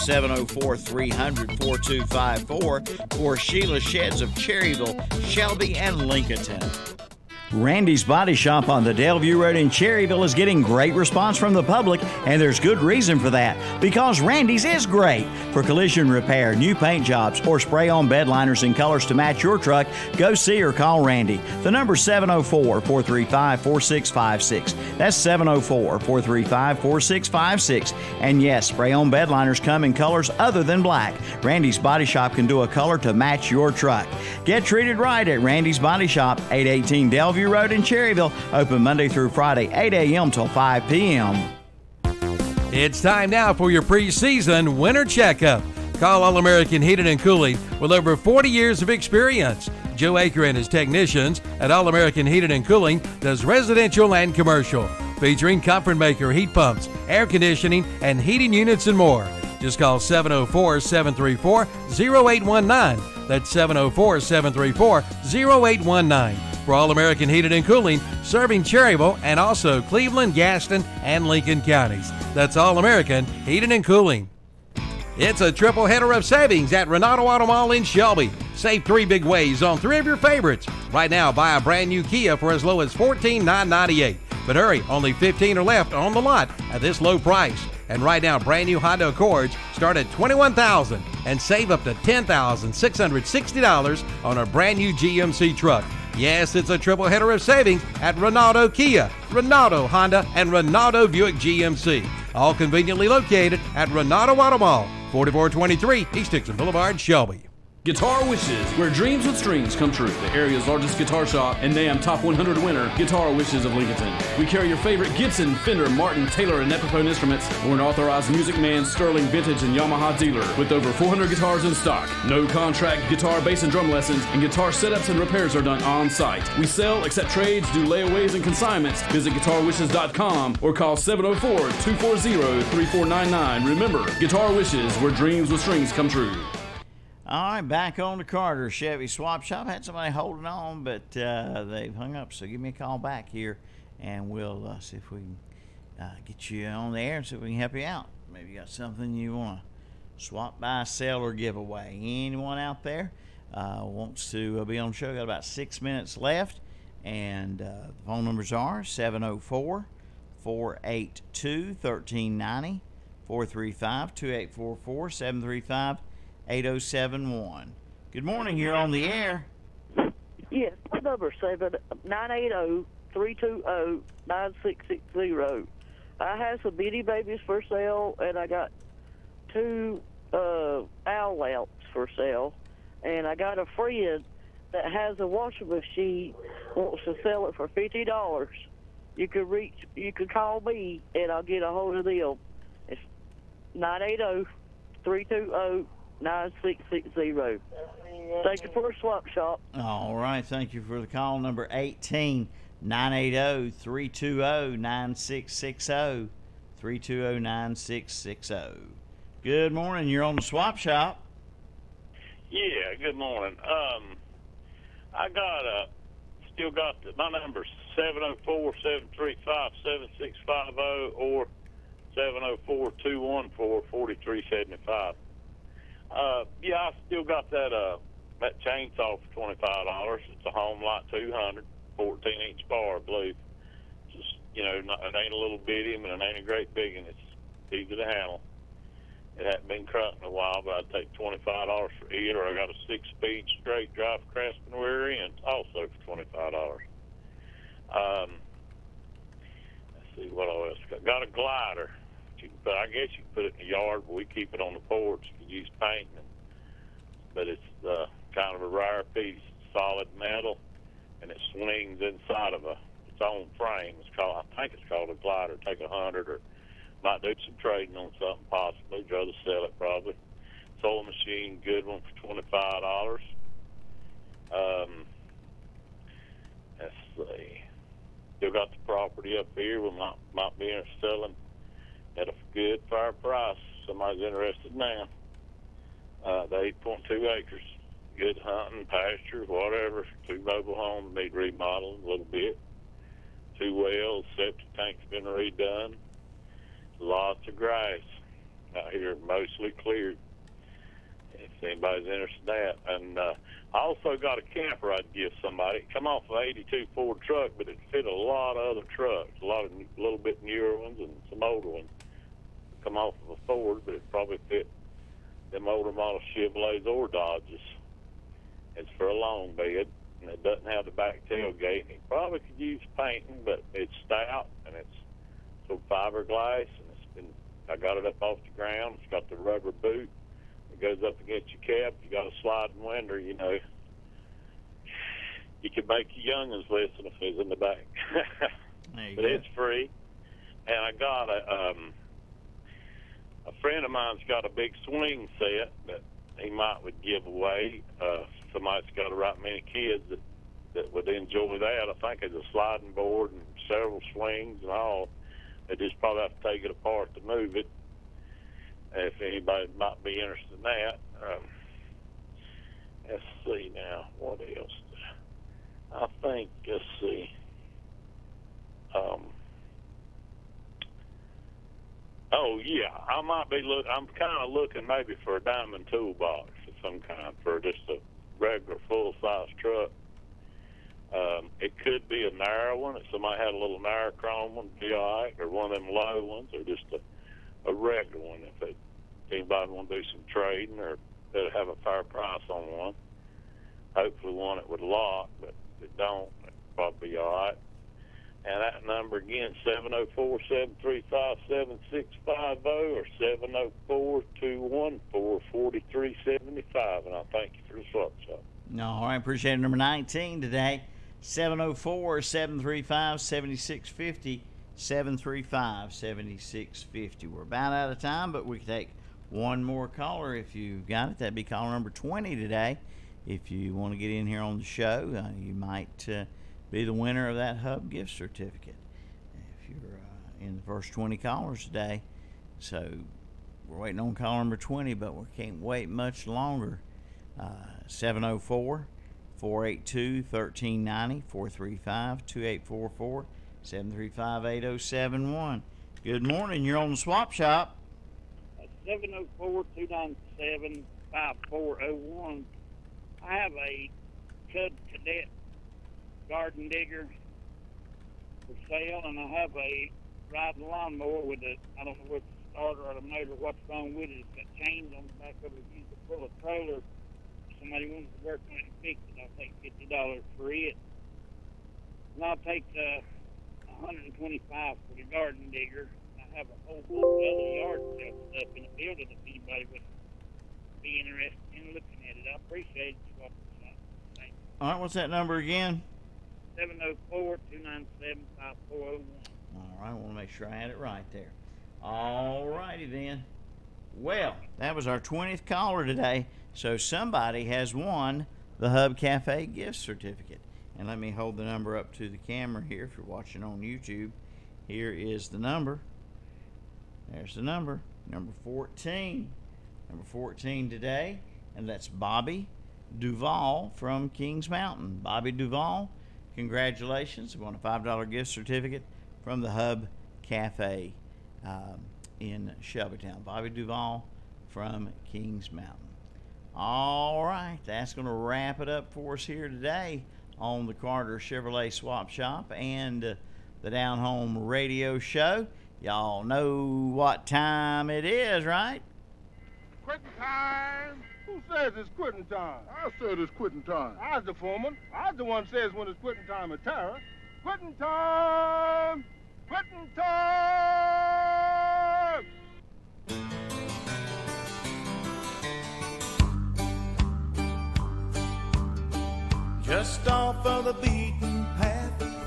704-300-4254 for Sheila Sheds of Cherryville, Shelby, and Lincolnton. Randy's Body Shop on the Delview Road in Cherryville is getting great response from the public, and there's good reason for that, because Randy's is great. For collision repair, new paint jobs, or spray-on bed liners in colors to match your truck, go see or call Randy. The number's 704-435-4656. That's 704-435-4656. And yes, spray-on bed liners come in colors other than black. Randy's Body Shop can do a color to match your truck. Get treated right at Randy's Body Shop, 818 Delview Road in Cherryville, open Monday through Friday, 8 a.m. till 5 p.m. It's time now for your preseason winter checkup. Call All-American Heating and Cooling with over 40 years of experience. Joe Aker and his technicians at All-American Heating and Cooling does residential and commercial, featuring Comfort Maker heat pumps, air conditioning, and heating units and more. Just call 704-734-0819. That's 704-734-0819. For All-American Heating and Cooling, serving Cherryville and also Cleveland, Gaston, and Lincoln counties. That's All-American Heating and Cooling. It's a triple header of savings at Renato Auto Mall in Shelby. Save 3 big ways on 3 of your favorites. Right now, buy a brand new Kia for as low as $14,998. But hurry, only 15 are left on the lot at this low price. And right now, brand new Honda Accords start at $21,000 and save up to $10,660 on a brand new GMC truck. Yes, it's a triple header of savings at Renato Kia, Renato Honda, and Renato Buick GMC. All conveniently located at Renato Auto Mall, 4423 East Dixon Boulevard, Shelby. Guitar Wishes, where dreams with strings come true. The area's largest guitar shop and NAMM Top 100 winner, Guitar Wishes of Lincolnton. We carry your favorite Gibson, Fender, Martin, Taylor, and Epiphone instruments. We're an authorized Music Man, Sterling, Vintage, and Yamaha dealer with over 400 guitars in stock. No contract guitar, bass, and drum lessons, and guitar setups and repairs are done on site. We sell, accept trades, do layaways and consignments. Visit GuitarWishes.com or call 704-240-3499. Remember, Guitar Wishes, where dreams with strings come true. All right, back on to Carter Chevy Swap Shop. Had somebody holding on, but they've hung up. So give me a call back here, and we'll see if we can get you on the air and see if we can help you out. Maybe you got something you want to swap, buy, sell, or give away. Anyone out there wants to be on the show? Got about 6 minutes left, and the phone numbers are 704-482-1390, 435-2844, 735-8071. Good morning, you're on the air. Yes, my number 980-320-9660. I have some bitty babies for sale, and I got 2 owl lamps for sale, and I got a friend that has a washing machine, wants to sell it for $50. You can call me, and I'll get a hold of them. It's 980-320-9660. Thank you for a swap shop. All right, thank you for the call. Number 18-980-320-9660, 320-9660. Good morning, you're on the swap shop. Yeah, good morning. I got still got my number's 704-735-7650 or 704-214-4375. Yeah, I still got that chainsaw for $25. It's a Homelite 200, 14-inch bar, I believe. Just, it ain't a little bitty, but it ain't a great big one. It's easy to handle. It hadn't been cut in a while, but I'd take $25 for it, or I got a 6-speed straight drive Craftsman rear end, also for $25. Let's see what else. Got a glider. But I guess you can put it in the yard, but we keep it on the porch. You can use paint, but it's kind of a rare piece, solid metal, and it swings inside of its own frame. I think it's called a glider. Take 100, or might do some trading on something possibly. Rather sell it probably. sewing machine, good one for $25. Let's see. Still got the property up here. We might be interested in selling at a good fair price. Somebody's interested now. The 8.2 acres. Good hunting, pasture, whatever. 2 mobile homes need remodeling a little bit. 2 wells, septic tank's been redone. Lots of grass out here, mostly cleared. If anybody's interested in that. And I also got a camper I'd give somebody. It come off an 82 Ford truck, but it fit a lot of other trucks, a lot of little bit newer ones and some older ones. Come off of a Ford, but it probably fit them older model Chevrolets or Dodges. It's for a long bed, and it doesn't have the back tailgate. It probably could use painting, but it's stout, and it's some fiberglass, and I got it up off the ground. It's got the rubber boot. It goes up against your cab. You got a sliding window, you know. You could make your youngins listen if it's in the back. But it's free. And I got a friend of mine's got a big swing set that he would give away. Somebody's got a right many kids that would enjoy that. I think it's a sliding board and several swings and all. They just probably have to take it apart to move it. If anybody might be interested in that. Let's see now. What else? I think, let's see. Oh, yeah. I might be I'm kind of looking maybe for a diamond toolbox of some kind for just a regular full-size truck. It could be a narrow one. If somebody had a little narrow chrome one, be all right, or one of them low ones, or just a regular one. If anybody want to do some trading, or they'd have a fair price on one. Hopefully one that would lock, but if it don't, it'd probably be all right. And that number again, 704-735-7650 or 704-214-4375. And I thank you for the swap shop. All right, appreciate it. Number 19 today, 704-735-7650, 735-7650. We're about out of time, but we can take one more caller if you've got it. That'd be caller number 20 today. If you want to get in here on the show, you might be the winner of that Hub gift certificate if you're in the first 20 callers today. So we're waiting on caller number 20, but we can't wait much longer. 704-482-1390, 435-2844, 735-8071. Good morning. You're on the Swap Shop. 704-297-5401. I have a Cub Cadet garden digger for sale, and I have a riding lawnmower with I don't know what's the starter or the motor, what's wrong with it. It's got chains on the back of it, used to pull a trailer. If somebody wants to work on it and fix it, I'll take $50 for it. And I'll take $125 for the garden digger. I have a whole bunch of other yard stuff in the building if anybody would be interested in looking at it. I appreciate it. Thanks. All right, what's that number again? 704-297-5401. All right, I want to make sure I had it right there. All righty then. Well, that was our 20th caller today, so somebody has won the Hub Cafe gift certificate. And let me hold the number up to the camera here if you're watching on YouTube. Here is the number. There's the number. Number 14. Number 14 today, and that's Bobby Duval from Kings Mountain. Bobby Duval, congratulations. You won a $5 gift certificate from the Hub Cafe in Shelbytown. Bobby Duval from Kings Mountain. All right, that's going to wrap it up for us here today on the Carter Chevrolet Swap Shop and the Down Home Radio Show. Y'all know what time it is, right? Quitting time. Who says it's quitting time? I said it's quitting time. I was the foreman. I was the one says when it's quitting time at Tara. Quitting time! Quitting time! Just off of the beaten path,